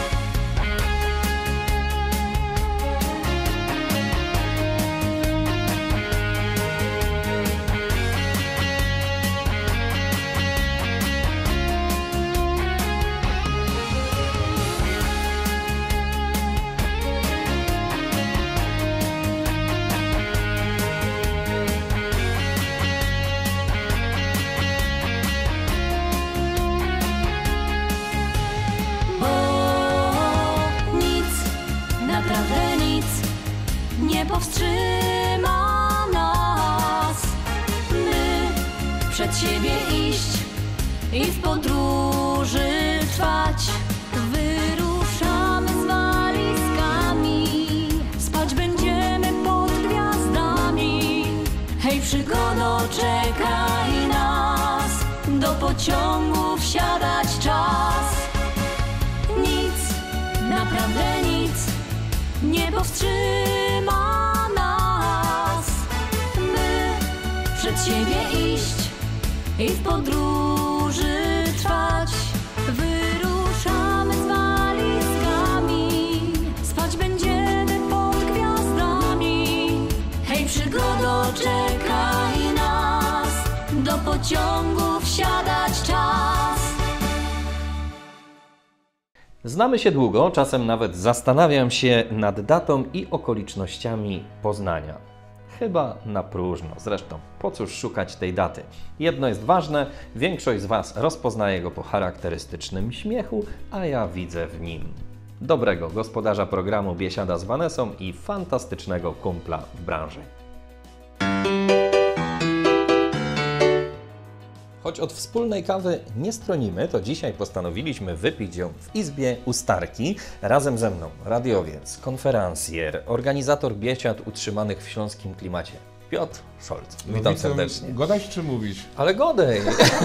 Nie powstrzyma nas. My przed siebie iść i w podróży trwać. Wyruszamy z walizkami, spać będziemy pod gwiazdami. Hej, przygodo, czekaj nas, do pociągu wsiadać czas. Nic, naprawdę nic nie nie powstrzyma nas. My przed siebie iść i w podróży trwać. Wyruszamy z walizkami, spać będziemy pod gwiazdami. Hej, przygodo, czekaj nas, do pociągu wsiadać czas. Znamy się długo, czasem nawet zastanawiam się nad datą i okolicznościami poznania. Chyba na próżno, zresztą po cóż szukać tej daty. Jedno jest ważne, większość z Was rozpoznaje go po charakterystycznym śmiechu, a ja widzę w nim dobrego gospodarza programu Biesiada z Vanessą i fantastycznego kumpla w branży. Choć od wspólnej kawy nie stronimy, to dzisiaj postanowiliśmy wypić ją w Izbie Ustarki. Razem ze mną radiowiec, konferencjer, organizator biesiad utrzymanych w śląskim klimacie, Piotr Szolc. No, Witam serdecznie. Godać czy mówić? Ale godej!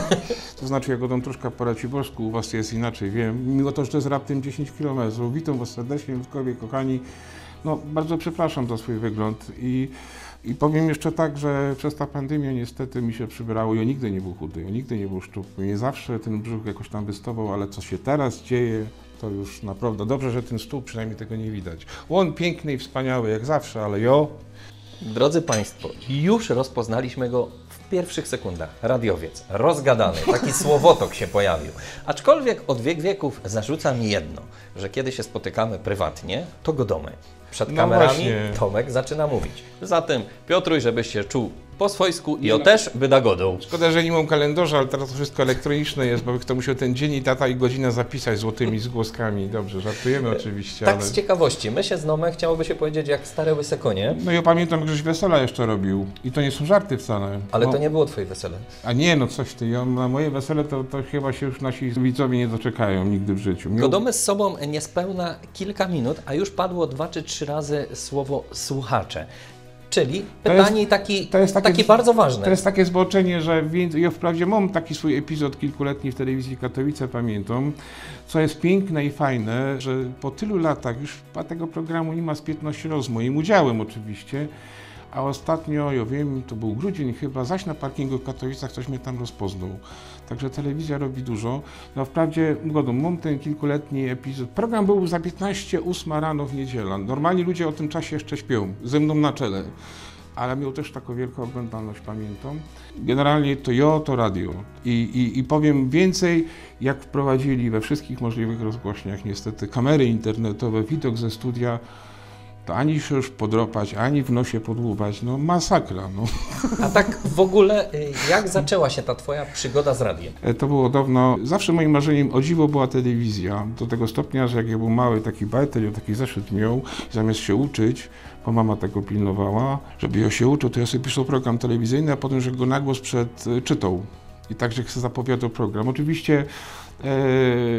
To znaczy, ja godam troszkę po raciborsku, u Was jest inaczej, wiem. Mimo to, że to jest raptem dziesięć kilometrów. Witam Was serdecznie, Ludkowie, kochani. No, bardzo przepraszam za swój wygląd i I powiem jeszcze tak, że przez ta pandemię niestety mi się przybrało. Ja nigdy nie był chudy, ja nigdy nie był szczupły. Nie zawsze ten brzuch jakoś tam wystawał, ale co się teraz dzieje, to już naprawdę dobrze, że ten stół przynajmniej tego nie widać. On piękny i wspaniały jak zawsze, ale jo... Drodzy Państwo, już rozpoznaliśmy go w pierwszych sekundach. Radiowiec, rozgadany, taki słowotok się pojawił. Aczkolwiek od wiek wieków zarzuca mi jedno, że kiedy się spotykamy prywatnie, to godomy. Przed No kamerami właśnie. Tomek zaczyna mówić. Zatem, Piotruś, żebyś się czuł po swojsku i o też byda godą. Szkoda, że nie mam kalendarza, ale teraz to wszystko elektroniczne jest, bo kto musiał ten dzień i data i godzina zapisać złotymi zgłoskami. Dobrze, żartujemy oczywiście, Tak ale... z ciekawości, my się znamy, chciałoby się powiedzieć jak stare łyse konie, No ja pamiętam, że Grześ Wesela jeszcze robił i to nie są żarty wcale. ale No. to nie było twoje wesele. A nie, no coś ty, ja na moje wesele to, to chyba się już nasi widzowie nie doczekają nigdy w życiu. Miał... Godomy z sobą niespełna kilka minut, a już padło dwa czy trzy razy słowo słuchacze. Czyli pytanie jest- taki, To jest takie, takie bardzo ważne. To jest takie zboczenie, że więcej, ja wprawdzie mam taki swój epizod kilkuletni w telewizji Katowice, pamiętam, co jest piękne i fajne, że po tylu latach już tego programu nie ma z piętnaście lat, z moim udziałem oczywiście, a ostatnio, ja wiem, to był grudzień chyba, zaś na parkingu w Katowicach ktoś mnie tam rozpoznał. Także telewizja robi dużo. No wprawdzie, godą, mam ten kilkuletni epizod. Program był za piętnaście, ósma rano w niedzielę. Normalnie ludzie o tym czasie jeszcze śpią, ze mną na czele. Ale miał też taką wielką oglądalność, pamiętam. Generalnie to ja, to radio. I, i, I powiem więcej, jak wprowadzili we wszystkich możliwych rozgłośniach niestety kamery internetowe, widok ze studia, to ani się już podropać, ani w nosie podłubać, no masakra. No. A tak w ogóle, y, jak zaczęła się ta twoja przygoda z radiem? E, To było dawno, zawsze moim marzeniem o dziwo była telewizja, do tego stopnia, że jak ja był mały, taki bajtel, ja taki zeszyt miał, zamiast się uczyć, bo mama tego pilnowała, żeby ja się uczył, to ja sobie pisał program telewizyjny, a potem, że go na głos przed e, czytał. I także się zapowiadał program. Oczywiście e, e,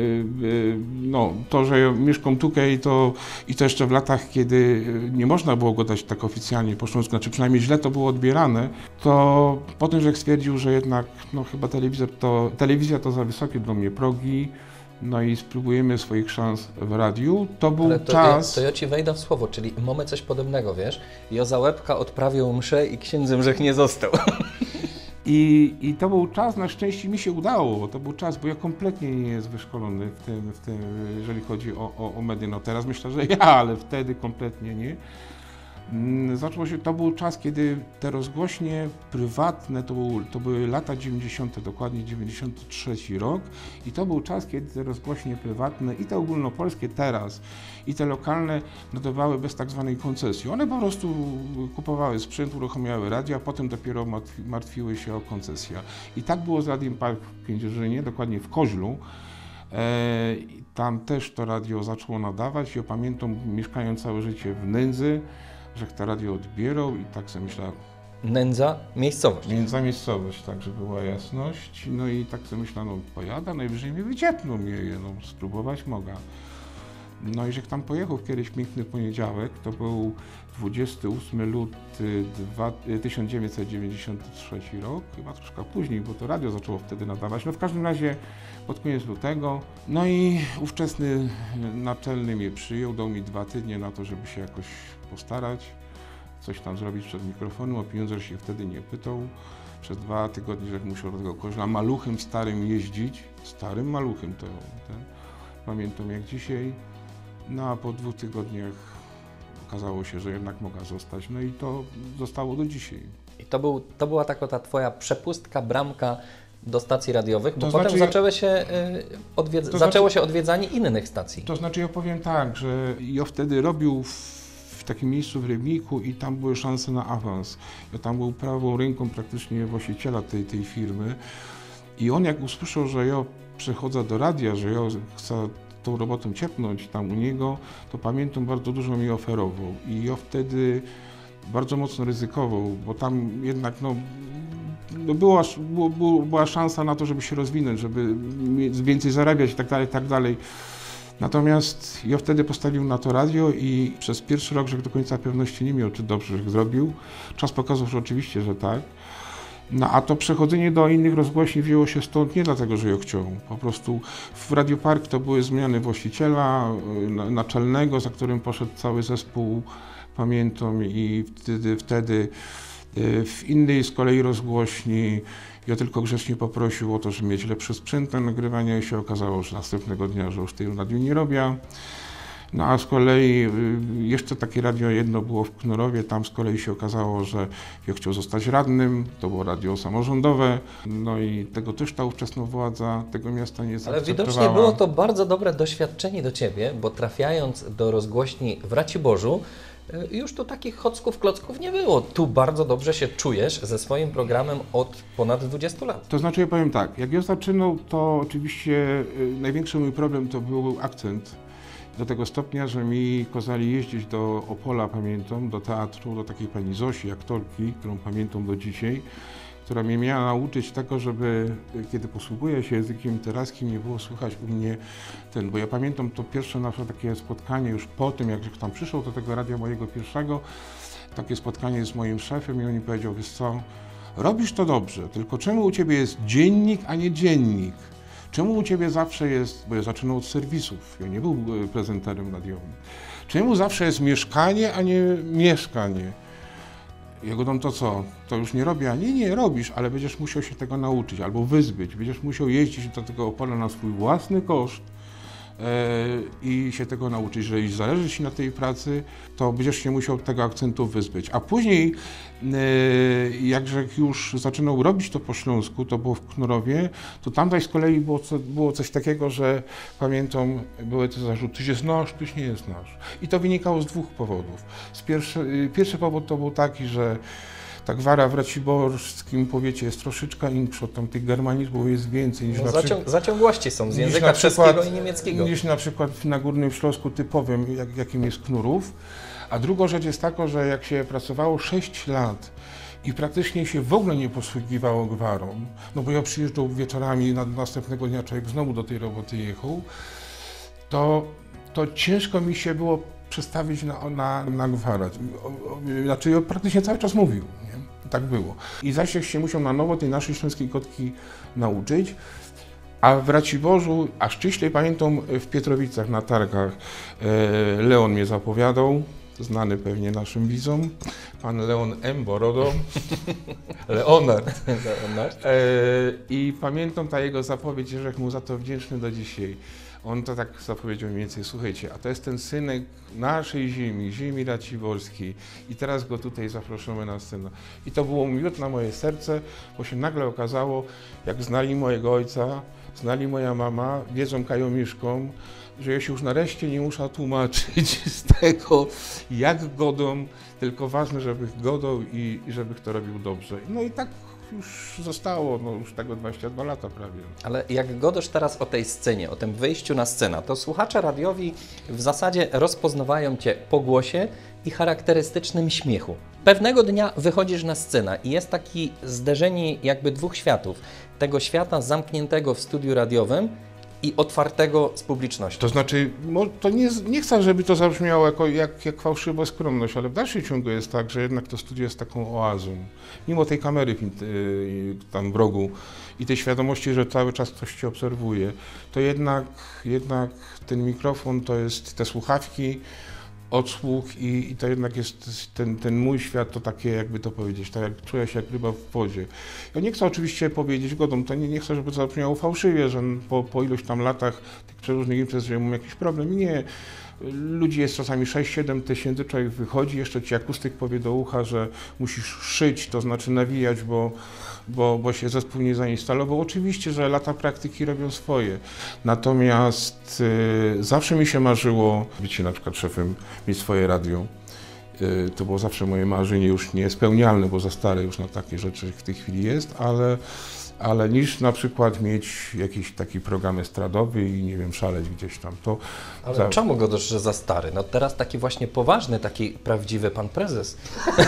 no, to, że ja mieszkam tutaj to, i to jeszcze w latach, kiedy nie można było go dać tak oficjalnie po śląsku, znaczy przynajmniej źle to było odbierane, to potem, że stwierdził, że jednak no, chyba telewizja to, telewizja to za wysokie dla mnie progi, no i spróbujemy swoich szans w radiu. To był Ale to, czas... ja, to ja ci wejdę w słowo, czyli mamy coś podobnego, wiesz? Joza Łebka odprawił mszę i księdzem rzech nie został. I, I to był czas, na szczęście mi się udało, to był czas, bo ja kompletnie nie jestem wyszkolony w tym, w tym jeżeli chodzi o, o, o media. No teraz myślę, że ja, ale wtedy kompletnie nie. Mm, Zaczęło się, to był czas, kiedy te rozgłośnie prywatne, to, był, to były lata dziewięćdziesiąte, dokładnie dziewięćdziesiąty trzeci rok i to był czas, kiedy te rozgłośnie prywatne i te ogólnopolskie teraz i te lokalne nadawały bez tak zwanej koncesji. One po prostu kupowały sprzęt, uruchamiały radio, a potem dopiero martwi, martwiły się o koncesję. I tak było z Radiem Park w Kędzierzynie, dokładnie w Koźlu. E, tam też to radio zaczęło nadawać. Ja pamiętam, mieszkając całe życie w Nędzy, że to radio odbierał i tak sobie myślałem, Nędza, miejscowość. między miejscowość, tak, żeby była jasność. No i tak sobie myślałem, no pojadę, najwyżej mnie wyciepną je, no spróbować mogę. No i że tam pojechał kiedyś piękny poniedziałek, to był dwudziestego ósmego lutego tysiąc dziewięćset dziewięćdziesiąty trzeci rok, chyba troszkę później, bo to radio zaczęło wtedy nadawać. No w każdym razie pod koniec lutego. No i ówczesny naczelny mnie przyjął, dał mi dwa tygodnie na to, żeby się jakoś postarać, coś tam zrobić przed mikrofonem, o pieniądze się wtedy nie pytał. Przez dwa tygodnie, że musiał do tego koźla maluchem starym jeździć, starym maluchem to ten, pamiętam jak dzisiaj. No a po dwóch tygodniach okazało się, że jednak mogła zostać, no i to zostało do dzisiaj. I to, był, to była taka ta twoja przepustka, bramka do stacji radiowych, bo To potem znaczy, zaczęły się, y, odwiedz- to zaczęło znaczy, się odwiedzanie innych stacji. To znaczy ja powiem tak, że ja wtedy robił w, w takim miejscu w Rybniku i tam były szanse na awans. Ja tam był prawą ręką praktycznie właściciela tej, tej firmy i on jak usłyszał, że ja przechodzę do radia, że ja chcę tą robotą ciepnąć tam u niego, to pamiętam, bardzo dużo mi oferował i ja wtedy bardzo mocno ryzykował, bo tam jednak no, no była, było, była szansa na to, żeby się rozwinąć, żeby więcej zarabiać i tak dalej, tak dalej. Natomiast ja wtedy postawił na to radio i przez pierwszy rok, że do końca pewności nie miał, czy dobrze że zrobił. Czas pokazał, że oczywiście, że tak. No a to przechodzenie do innych rozgłośni wzięło się stąd nie dlatego, że ja chciał. Po prostu w Radio Park to były zmiany właściciela naczelnego, za którym poszedł cały zespół, pamiętam, i wtedy, wtedy w innej z kolei rozgłośni ja tylko grzecznie poprosił o to, żeby mieć lepszy sprzęt na nagrywanie i się okazało, że następnego dnia, że już tej radiu nie robię. No a z kolei jeszcze takie radio jedno było w Knurowie, tam z kolei się okazało, że ja chciał zostać radnym, to było radio samorządowe, no i tego też ta ówczesna władza tego miasta nie zaakceptowała. Ale widocznie było to bardzo dobre doświadczenie do Ciebie, bo trafiając do rozgłośni w Raciborzu, już tu takich chocków, klocków nie było. Tu bardzo dobrze się czujesz ze swoim programem od ponad dwudziestu lat. To znaczy ja powiem tak, jak ja zaczynał, to oczywiście największy mój problem to był akcent. Do tego stopnia, że mi kazali jeździć do Opola, pamiętam, do teatru, do takiej pani Zosi, aktorki, którą pamiętam do dzisiaj, która mnie miała nauczyć tego, żeby kiedy posługuję się językiem literackim, nie było słychać u mnie ten, bo ja pamiętam to pierwsze nasze takie spotkanie już po tym, jak tam przyszło do tego radia mojego pierwszego, takie spotkanie z moim szefem i on mi powiedział, wiesz co, robisz to dobrze, tylko czemu u ciebie jest dziennik, a nie dziennik? Czemu u ciebie zawsze jest, bo ja zaczynał od serwisów, ja nie był prezenterem radiowym, czemu zawsze jest mieszkanie, a nie mieszkanie? Ja go dam to co, to już nie robię, a nie, nie robisz, ale będziesz musiał się tego nauczyć albo wyzbyć, będziesz musiał jeździć do tego Opola na swój własny koszt e, i się tego nauczyć, że jeśli zależy ci na tej pracy, to będziesz się musiał tego akcentu wyzbyć. A później, e, jakże już zaczynał robić to po śląsku, to było w Knurowie, to tamtaj z kolei było, co, było coś takiego, że pamiętam, były te zarzuty, ty się znasz, ty się nie znasz. I to wynikało z dwóch powodów. Z pierwszy, pierwszy powód to był taki, że ta gwara w raciborskim powiecie jest troszeczkę insza, tam tych germanizmów jest więcej niż No, na zacią przykład... zaciągłości są z języka czeskiego i niemieckiego. Niż na przykład na Górnym Śląsku typowym, jak, jakim jest Knurów. A drugą rzecz jest taka, że jak się pracowało sześć lat i praktycznie się w ogóle nie posługiwało gwarą, no bo ja przyjeżdżał wieczorami, na następnego dnia człowiek znowu do tej roboty jechał, to, to ciężko mi się było przestawić na, na, na gwarę. Znaczy ja praktycznie cały czas mówił, nie? Tak było. I zaś się musiał na nowo tej naszej śląskiej kotki nauczyć. A w Raciborzu, a ściślej pamiętam w Pietrowicach na targach, e, Leon mnie zapowiadał, znany pewnie naszym widzom, pan Leon M. Borodo, Leonard. Leonard. E, I pamiętam ta jego zapowiedź, że mu za to wdzięczny do dzisiaj. On to tak zapowiedział mniej więcej, słuchajcie, a to jest ten synek naszej ziemi, ziemi raciborskiej i teraz go tutaj zapraszamy na scenę. I to było miód na moje serce, bo się nagle okazało, jak znali mojego ojca, znali moja mama, wiedzą kajomiszką, że ja się już nareszcie nie muszę tłumaczyć z tego, jak godą, tylko ważne, żeby godał i, i żeby to robił dobrze. No i tak już zostało, no już tego dwadzieścia dwa lata prawie. Ale jak godasz teraz o tej scenie, o tym wyjściu na scenę, to słuchacze radiowi w zasadzie rozpoznawają Cię po głosie i charakterystycznym śmiechu. Pewnego dnia wychodzisz na scenę i jest takie zderzenie jakby dwóch światów. Tego świata zamkniętego w studiu radiowym i otwartego z publicznością. To znaczy, to nie, nie chcę, żeby to zabrzmiało jako, jak, jak fałszywa skromność, ale w dalszym ciągu jest tak, że jednak to studio jest taką oazą. Mimo tej kamery tam w rogu i tej świadomości, że cały czas ktoś cię obserwuje, to jednak, jednak ten mikrofon to jest te słuchawki, odsłuch i, i to jednak jest ten, ten mój świat, to takie, jakby to powiedzieć, tak jak czuję się jak ryba w wodzie. Ja nie chcę oczywiście powiedzieć godą, to nie, nie chcę, żeby to zabrzmiało fałszywie, że po, po iluś tam latach tych przeróżnych imprez, że mam jakiś problem. Nie. Ludzi jest czasami sześć siedem tysięcy, człowiek wychodzi, jeszcze ci akustyk powie do ucha, że musisz szyć, to znaczy nawijać, bo, bo, bo się zespół nie zainstalował. Oczywiście, że lata praktyki robią swoje. Natomiast y, zawsze mi się marzyło być na przykład szefem, mieć swoje radio. Y, to było zawsze moje marzenie, już niespełnialne, bo za stare już na takie rzeczy w tej chwili jest, ale ale niż na przykład mieć jakiś taki program estradowy i nie wiem, szaleć gdzieś tam. To ale za... czemu go że za stary? No teraz taki właśnie poważny, taki prawdziwy pan prezes.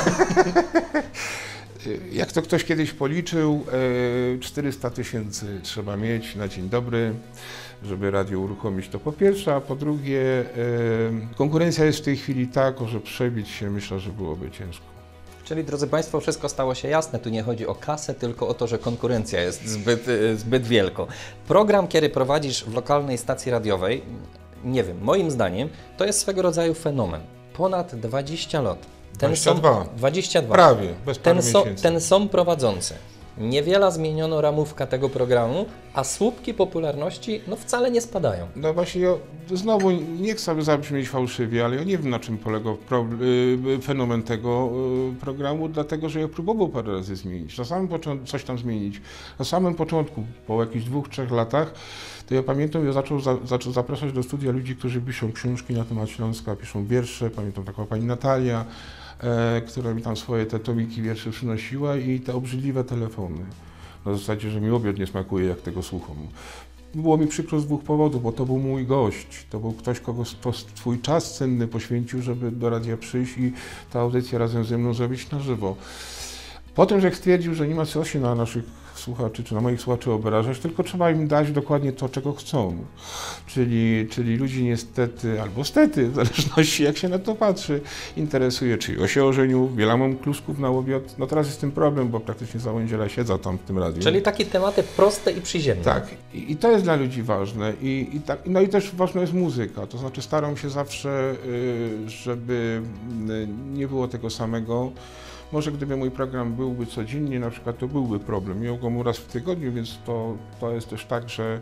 Jak to ktoś kiedyś policzył, czterysta tysięcy trzeba mieć na dzień dobry, żeby radio uruchomić, to po pierwsze, a po drugie konkurencja jest w tej chwili taka, że przebić się myślę, że byłoby ciężko. Czyli, drodzy Państwo, wszystko stało się jasne. Tu nie chodzi o kasę, tylko o to, że konkurencja jest zbyt, zbyt wielka. Program, kiedy prowadzisz w lokalnej stacji radiowej, nie wiem, moim zdaniem, to jest swego rodzaju fenomen. Ponad dwadzieścia lat. Ten dwadzieścia dwa. Są, dwadzieścia dwa. Prawie, bez paru ten, so, miesięcy. ten są prowadzący. Niewiele zmieniono ramówka tego programu, a słupki popularności no wcale nie spadają. No właśnie, ja znowu nie chcę zabrzmieć fałszywie, ale ja nie wiem, na czym polegał y, fenomen tego y, programu, dlatego że ja próbował parę razy zmienić. Na samym początku coś tam zmienić. Na samym początku, po jakichś dwóch, trzech latach, to ja pamiętam, ja zaczął, za, zaczął zapraszać do studia ludzi, którzy piszą książki na temat Śląska, piszą wiersze. Pamiętam taką pani Natalia, e, która mi tam swoje te tomiki wierszy przynosiła i te obrzydliwe telefony. Na zasadzie, że mi obiad nie smakuje, jak tego słucham. Było mi przykro z dwóch powodów, bo to był mój gość, to był ktoś, kogo swój czas cenny poświęcił, żeby do radia przyjść i tę audycję razem ze mną zrobić na żywo. Potem, że stwierdził, że nie ma co się na naszych słuchaczy, czy na moich słuchaczy obrażać, tylko trzeba im dać dokładnie to, czego chcą. Czyli, czyli ludzi niestety, albo stety, w zależności jak się na to patrzy, interesuje, czy ja się ożenił, wiele mam klusków na łowiot. No teraz jest tym problem, bo praktycznie całą niedzielę siedzę tam w tym radiu. Czyli takie tematy proste i przyziemne. Tak. I, i to jest dla ludzi ważne. I, i tak, no i też ważna jest muzyka. To znaczy staram się zawsze, żeby nie było tego samego. Może gdyby mój program byłby codziennie, na przykład, to byłby problem. Miał go mu raz w tygodniu, więc to, to jest też tak, że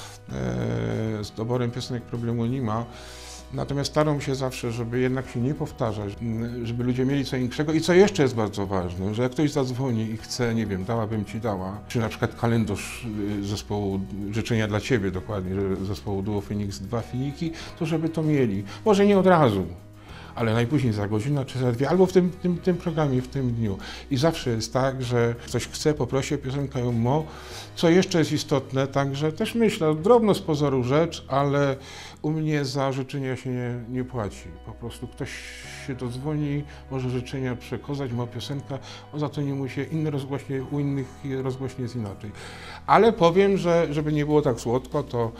e, z doborem piosenek problemu nie ma. Natomiast staram się zawsze, żeby jednak się nie powtarzać, żeby ludzie mieli co innego. I co jeszcze jest bardzo ważne, że jak ktoś zadzwoni i chce, nie wiem, dałabym ci dała, czy na przykład kalendarz zespołu Życzenia dla Ciebie, dokładnie, zespołu Duo Phoenix dwa Finiki, to żeby to mieli. Może nie od razu, ale najpóźniej za godzinę czy za dwie, albo w tym, tym, tym programie, w tym dniu. I zawsze jest tak, że ktoś chce, poprosi o piosenkę ją mo. Co jeszcze jest istotne, także też myślę, drobno z pozoru rzecz, ale u mnie za życzenia się nie, nie płaci. Po prostu ktoś się dodzwoni, może życzenia przekazać, ma piosenka, on za to nie musi, inne rozgłośnie, u innych rozgłośnie jest inaczej. Ale powiem, że żeby nie było tak słodko, to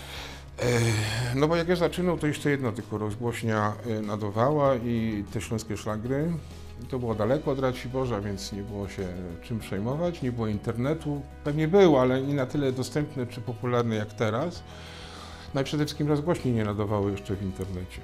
no bo jak ja zaczynał, to jeszcze jedna tylko rozgłośnia nadawała i te śląskie szlagry. To było daleko od Raciborza, więc nie było się czym przejmować, nie było internetu. Pewnie był, ale nie na tyle dostępny czy popularny jak teraz. No i przede wszystkim rozgłośnie nie nadawały jeszcze w internecie.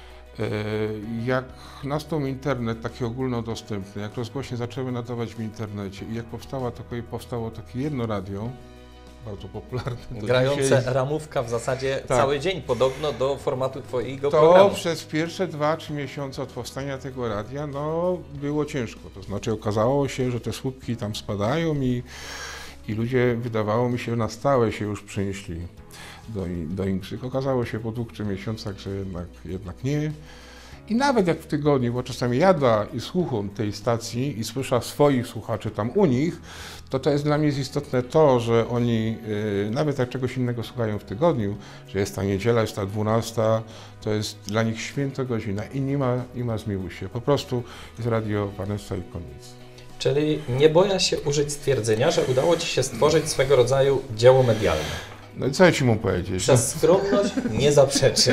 Jak nastał internet taki ogólnodostępny, jak rozgłośnie zaczęły nadawać w internecie i jak powstała takie, powstało takie jedno radio, bardzo popularne. Grające dzisiaj. ramówka w zasadzie tak. Cały dzień, podobno do formatu Twojego to programu. To przez pierwsze dwa, trzy miesiące od powstania tego radia, no było ciężko. To znaczy okazało się, że te słupki tam spadają i, i ludzie, wydawało mi się, na stałe się już przenieśli do, do innych. Okazało się po dwóch, trzech miesiącach, że jednak, jednak nie. I nawet jak w tygodniu, bo czasami jada i słucham tej stacji i słyszę swoich słuchaczy tam u nich, to to jest dla mnie istotne to, że oni yy, nawet jak czegoś innego słuchają w tygodniu, że jest ta niedziela, jest ta dwunasta, to jest dla nich święta godzina i nie ma, nie ma zmiłuj się. Po prostu jest radio Vanessa i koniec. Czyli nie boję się użyć stwierdzenia, że udało Ci się stworzyć swego rodzaju dzieło medialne. No i co ja ci mu powiedzieć? Przez skromność nie zaprzeczy.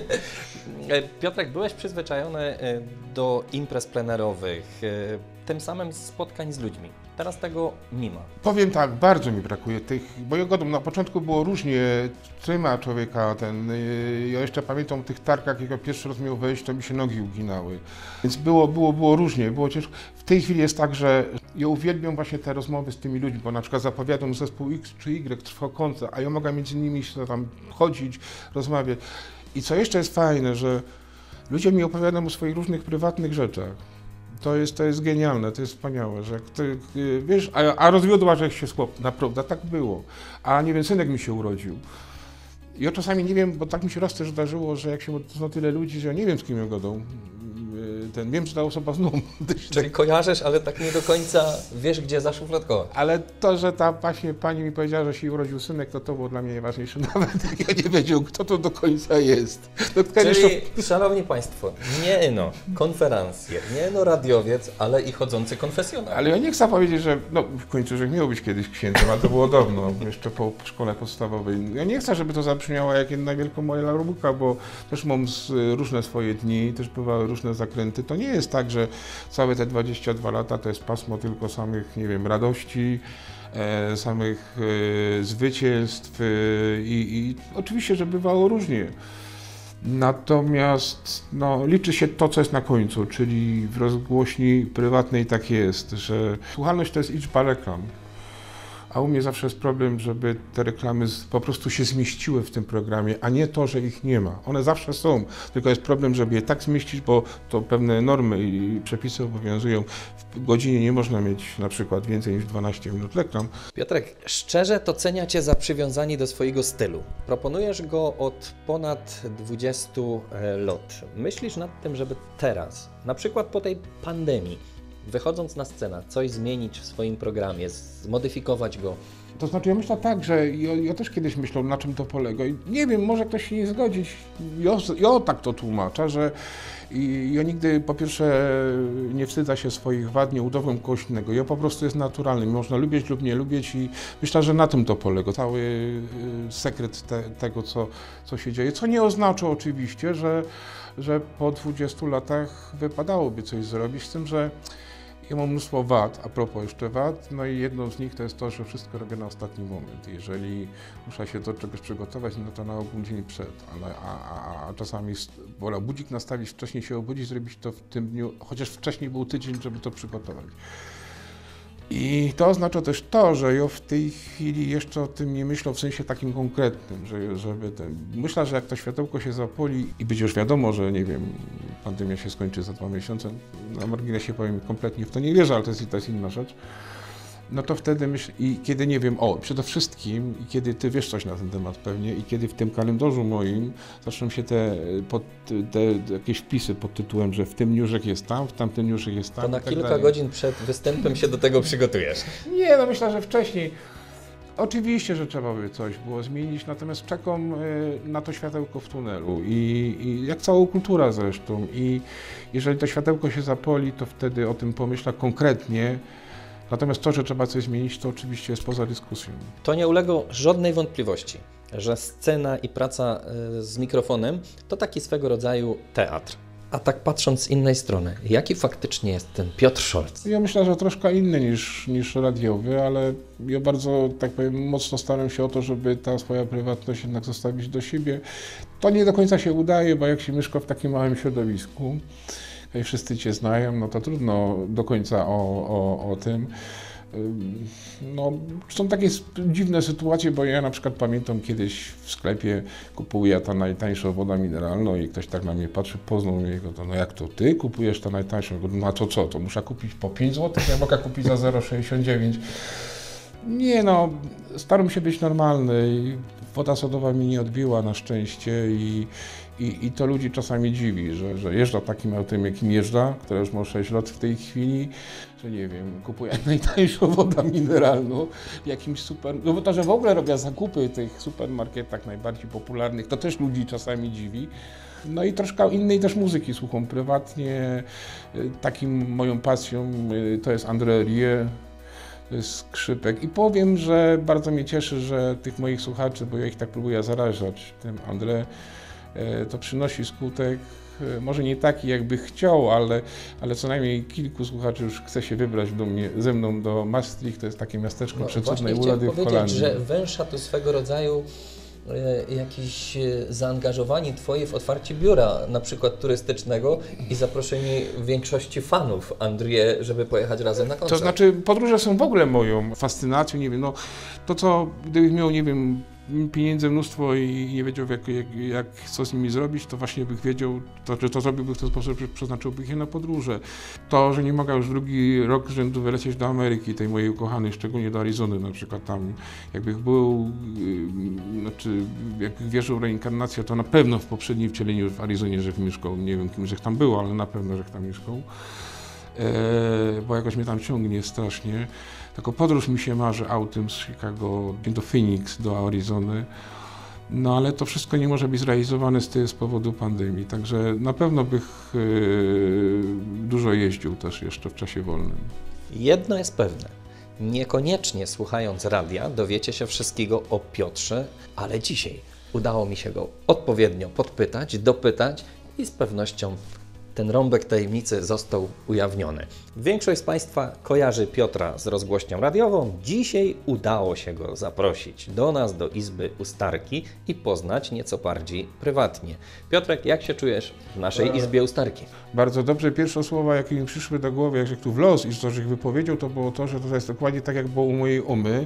Piotrek, byłeś przyzwyczajony do imprez plenerowych, tym samym spotkań z ludźmi. Teraz tego nie ma. Powiem tak, bardzo mi brakuje tych, bo ja godą, na początku było różnie, trzyma człowieka ten, ja jeszcze pamiętam o tych targach, jak ja pierwszy raz miał wejść, to mi się nogi uginały. Więc było, było, było różnie, było ciężko. W tej chwili jest tak, że ja uwielbiam właśnie te rozmowy z tymi ludźmi, bo na przykład zapowiadam zespół X czy Y, trwa koncert, a ja mogę między nimi się tam chodzić, rozmawiać. I co jeszcze jest fajne, że ludzie mi opowiadają o swoich różnych prywatnych rzeczach. To jest, to jest genialne, to jest wspaniałe, że ty, wiesz, a, a rozwiodła, że się z chłopcem, naprawdę tak było. A nie wiem, synek mi się urodził. Ja czasami nie wiem, bo tak mi się raz też zdarzyło, że jak się zna tyle ludzi, że ja nie wiem, z kim ja godą. Ten, wiem, że ta osoba znów. Czyli kojarzysz, ale tak nie do końca wiesz, gdzie zaszufladkować. Ale to, że ta właśnie pani mi powiedziała, że się urodził synek, to to było dla mnie najważniejsze. Nawet jak ja nie wiedział, kto to do końca jest. No, Czyli, jeszcze... szanowni państwo, nie no konferencje, nie no radiowiec, ale i chodzący konfesjonał. Ale ja nie chcę powiedzieć, że no w końcu, że miał być kiedyś księdzem, a to było dawno, jeszcze po szkole podstawowej. Ja nie chcę, żeby to zabrzmiało jak jedna wielka moja laurbuka, bo też mam różne swoje dni, też bywały różne zakręty. To nie jest tak, że całe te dwadzieścia dwa lata to jest pasmo tylko samych, nie wiem, radości, e, samych e, zwycięstw e, i, i oczywiście, że bywało różnie. Natomiast no, liczy się to, co jest na końcu, czyli w rozgłośni prywatnej tak jest, że słuchalność to jest liczba reklam. A u mnie zawsze jest problem, żeby te reklamy po prostu się zmieściły w tym programie, a nie to, że ich nie ma. One zawsze są, tylko jest problem, żeby je tak zmieścić, bo to pewne normy i przepisy obowiązują. W godzinie nie można mieć na przykład więcej niż dwanaście minut reklam. Piotrek, szczerze to cenię Cię za przywiązanie do swojego stylu. Proponujesz go od ponad dwudziestu lat. Myślisz nad tym, żeby teraz, na przykład po tej pandemii, wychodząc na scenę, coś zmienić w swoim programie, zmodyfikować go? To znaczy ja myślę tak, że ja, ja też kiedyś myślałem, na czym to polega i nie wiem, może ktoś się nie zgodzić. Ja, ja tak to tłumaczę, że i ja nigdy po pierwsze nie wstydzę się swoich wad, nie udowiem kogoś innego. Ja po prostu jest naturalny. Można lubić lub nie lubić i myślę, że na tym to polega. Cały sekret te, tego, co, co się dzieje. Co nie oznacza oczywiście, że, że po dwudziestu latach wypadałoby coś zrobić, z tym, że ja mam mnóstwo wad, a propos jeszcze wad, no i jedną z nich to jest to, że wszystko robię na ostatni moment. Jeżeli muszę się do czegoś przygotować, no to na ogół dzień przed, ale, a, a, a czasami wolę budzik nastawić, wcześniej się obudzić, zrobić to w tym dniu, chociaż wcześniej był tydzień, żeby to przygotować. I to oznacza też to, że ja w tej chwili jeszcze o tym nie myślę w sensie takim konkretnym, że żeby ten... Myślę, że jak to światełko się zapoli i będzie już wiadomo, że nie wiem, pandemia się skończy za dwa miesiące, na marginesie powiem, kompletnie w to nie wierzę, ale to jest, to jest inna rzecz, no to wtedy myślę, i kiedy nie wiem, o, przede wszystkim, i kiedy ty wiesz coś na ten temat pewnie, i kiedy w tym kalendarzu moim zaczną się te, pod, te, te jakieś wpisy pod tytułem, że w tym newsek jest tam, w tamtym newsek jest tam. To na tak kilka dalej. godzin przed występem się do tego przygotujesz. Nie, no myślę, że wcześniej. Oczywiście, że trzeba by coś było zmienić, natomiast czekam na to światełko w tunelu i, i jak cała kultura zresztą. I jeżeli to światełko się zapoli, to wtedy o tym pomyślę konkretnie. Natomiast to, że trzeba coś zmienić, to oczywiście jest poza dyskusją. To nie uległo żadnej wątpliwości, że scena i praca z mikrofonem to taki swego rodzaju teatr. A tak patrząc z innej strony, jaki faktycznie jest ten Piotr Scholz? Ja myślę, że troszkę inny niż, niż radiowy, ale ja bardzo, tak powiem, mocno staram się o to, żeby ta swoja prywatność jednak zostawić do siebie. To nie do końca się udaje, bo jak się mieszka w takim małym środowisku, i wszyscy Cię znają, no to trudno do końca o, o, o tym. No, są takie dziwne sytuacje, bo ja na przykład pamiętam kiedyś w sklepie kupuję ta najtańsza woda mineralna i ktoś tak na mnie patrzy, poznał mnie, to no jak to ty kupujesz ta najtańszą? No a to co, to muszę kupić po pięć złotych, ja mogę kupić za zero przecinek sześćdziesiąt dziewięć. Nie no, staram się być normalny i woda sodowa mi nie odbiła na szczęście i I, I to ludzi czasami dziwi, że, że jeżdża takim autem, jakim jeżdża, które już ma sześć lat w tej chwili, że nie wiem, kupuje najtańszą wodę mineralną w jakimś super... No bo to, że w ogóle robię zakupy w tych supermarketach najbardziej popularnych, to też ludzi czasami dziwi. No i troszkę innej też muzyki słucham prywatnie. Takim moją pasją to jest André Rieu. skrzypek. I powiem, że bardzo mnie cieszy, że tych moich słuchaczy, bo ja ich tak próbuję zarażać tym André, to przynosi skutek. Może nie taki, jakby chciał, ale, ale co najmniej kilku słuchaczy już chce się wybrać do mnie, ze mną do Maastricht, to jest takie miasteczko No, przy cudnej właśnie urody w chciałem Holandii. powiedzieć, że Węsza to swego rodzaju e, jakieś e, zaangażowanie Twoje w otwarcie biura, na przykład turystycznego i zaproszenie większości fanów André, żeby pojechać razem na koncert. To znaczy podróże są w ogóle moją fascynacją, nie wiem, no to co, gdybym miał, nie wiem, pieniędzy mnóstwo i nie wiedział jak, jak, jak co z nimi zrobić, to właśnie bych wiedział, to, że to zrobiłby w ten sposób, że przeznaczyłbym je na podróże. To, że nie mogę już drugi rok z rzędu wylecieć do Ameryki, tej mojej ukochanej, szczególnie do Arizony na przykład tam, jakbych był, yy, znaczy jakbych wierzył w reinkarnację, to na pewno w poprzednim wcieleniu w Arizonie, że mieszkał, nie wiem kim, że tam było, ale na pewno, że tam mieszkał, yy, bo jakoś mnie tam ciągnie strasznie. Taką podróż mi się marzy autem z Chicago do Phoenix, do Arizony, no ale to wszystko nie może być zrealizowane z, z powodu pandemii, także na pewno bych yy, dużo jeździł też jeszcze w czasie wolnym. Jedno jest pewne, niekoniecznie słuchając radia dowiecie się wszystkiego o Piotrze, ale dzisiaj udało mi się go odpowiednio podpytać, dopytać i z pewnością ten rąbek tajemnicy został ujawniony. Większość z Państwa kojarzy Piotra z rozgłośnią radiową. Dzisiaj udało się go zaprosić do nas, do Izby Ustarki i poznać nieco bardziej prywatnie. Piotrek, jak się czujesz w naszej Izbie Ustarki? Bardzo dobrze. Pierwsze słowa, jakie mi przyszły do głowy, jak się tu w los i to, że ich wypowiedział, to było to, że to jest dokładnie tak, jak było u mojej umy.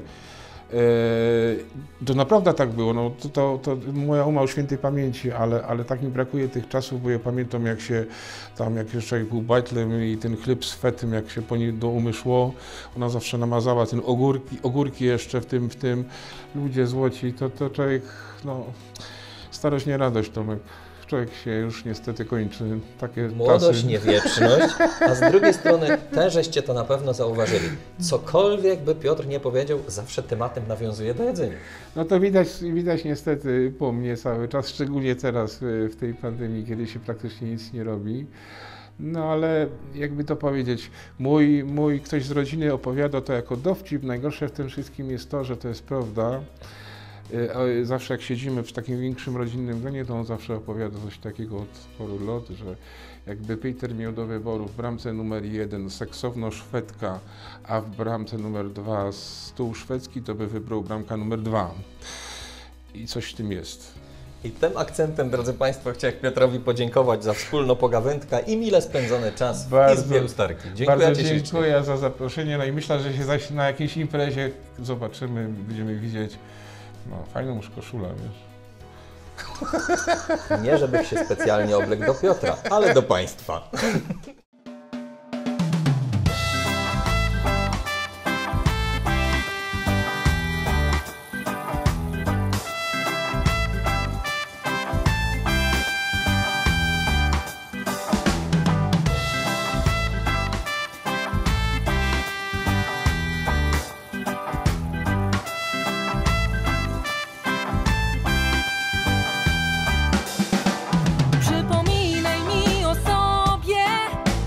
To naprawdę tak było, no, to, to, to moja uma o świętej pamięci, ale, ale tak mi brakuje tych czasów, bo ja pamiętam jak się tam, jak jeszcze był bajtlem i ten chleb z fetym, jak się po niej do umy szło, ona zawsze namazała ten ogórki, ogórki jeszcze w tym, w tym, ludzie złoci, to, to człowiek, no, starość nie radość, Tomek. Człowiek się już niestety kończy, takie Młodość, czasy. nie wieczność, a z drugiej strony też żeście to na pewno zauważyli. Cokolwiek by Piotr nie powiedział, zawsze tematem nawiązuje do jedzenia. No to widać, widać niestety po mnie cały czas, szczególnie teraz w tej pandemii, kiedy się praktycznie nic nie robi. No ale jakby to powiedzieć, mój, mój ktoś z rodziny opowiada to jako dowcip. Najgorsze w tym wszystkim jest to, że to jest prawda. Zawsze jak siedzimy w takim większym rodzinnym gronie, to on zawsze opowiada coś takiego od sporu lat, że jakby Peter miał do wyboru w bramce numer jeden seksowno Szwedka, a w bramce numer dwa stół szwedzki, to by wybrał bramka numer dwa. I coś w tym jest. I tym akcentem, drodzy Państwo, chciałem Piotrowi podziękować za wspólną pogawędkę i mile spędzony czas Bardzo, w Izbie Ustarki. Dziękuję bardzo Ci dziękuję ślicznie. za zaproszenie, no i myślę, że się zaś na jakiejś imprezie zobaczymy, będziemy widzieć. No, fajną już koszulę, wiesz. Nie, żebych się specjalnie obległ do Piotra, ale do Państwa. Przypominaj mi o sobie,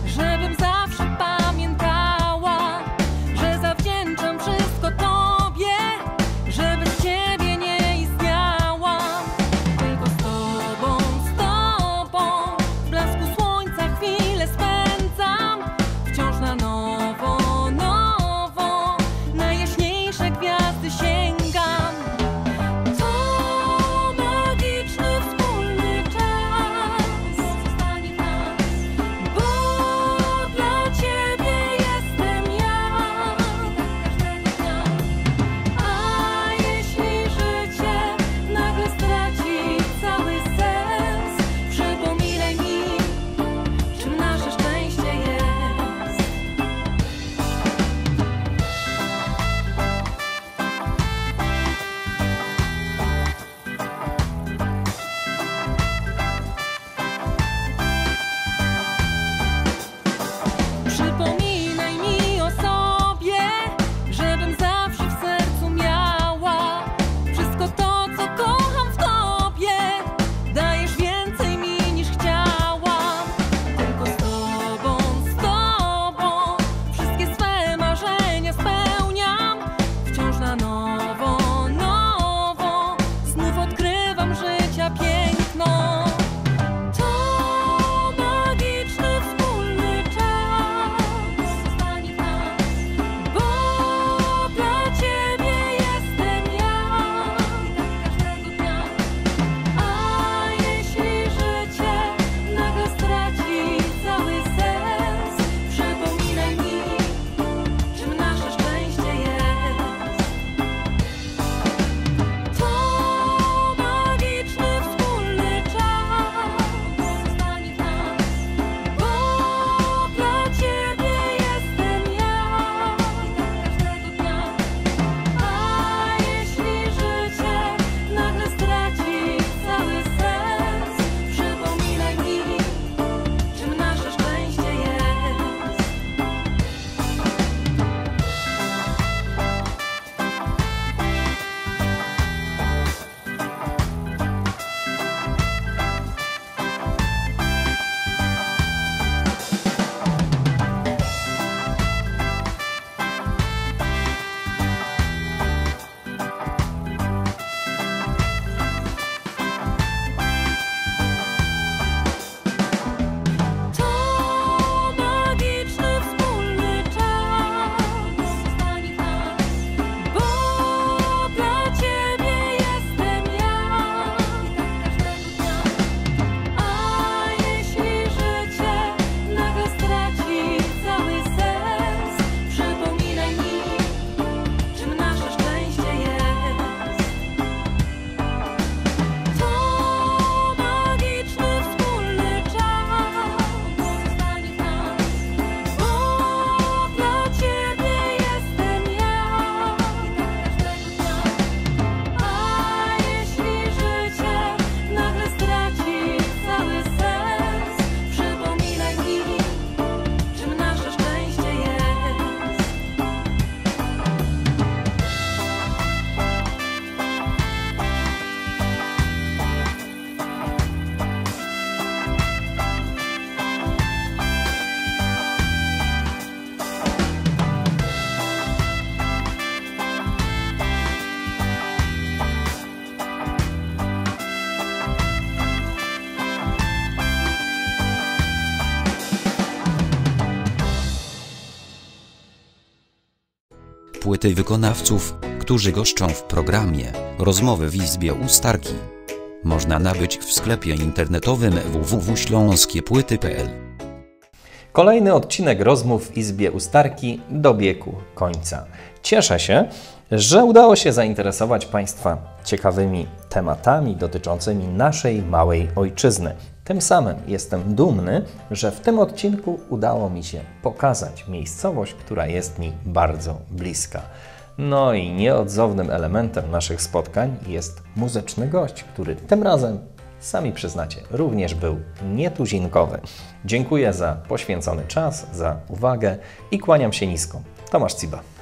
płyty wykonawców, którzy goszczą w programie Rozmowy w Izbie Ustarki. Można nabyć w sklepie internetowym w w w kropka śląskie płyty kropka p l. Kolejny odcinek rozmów w Izbie Ustarki dobiegł końca. Cieszę się, że udało się zainteresować Państwa ciekawymi tematami dotyczącymi naszej małej ojczyzny. Tym samym jestem dumny, że w tym odcinku udało mi się pokazać miejscowość, która jest mi bardzo bliska. No i nieodzownym elementem naszych spotkań jest muzyczny gość, który tym razem, sami przyznacie, również był nietuzinkowy. Dziękuję za poświęcony czas, za uwagę i kłaniam się nisko. Tomasz Ciba.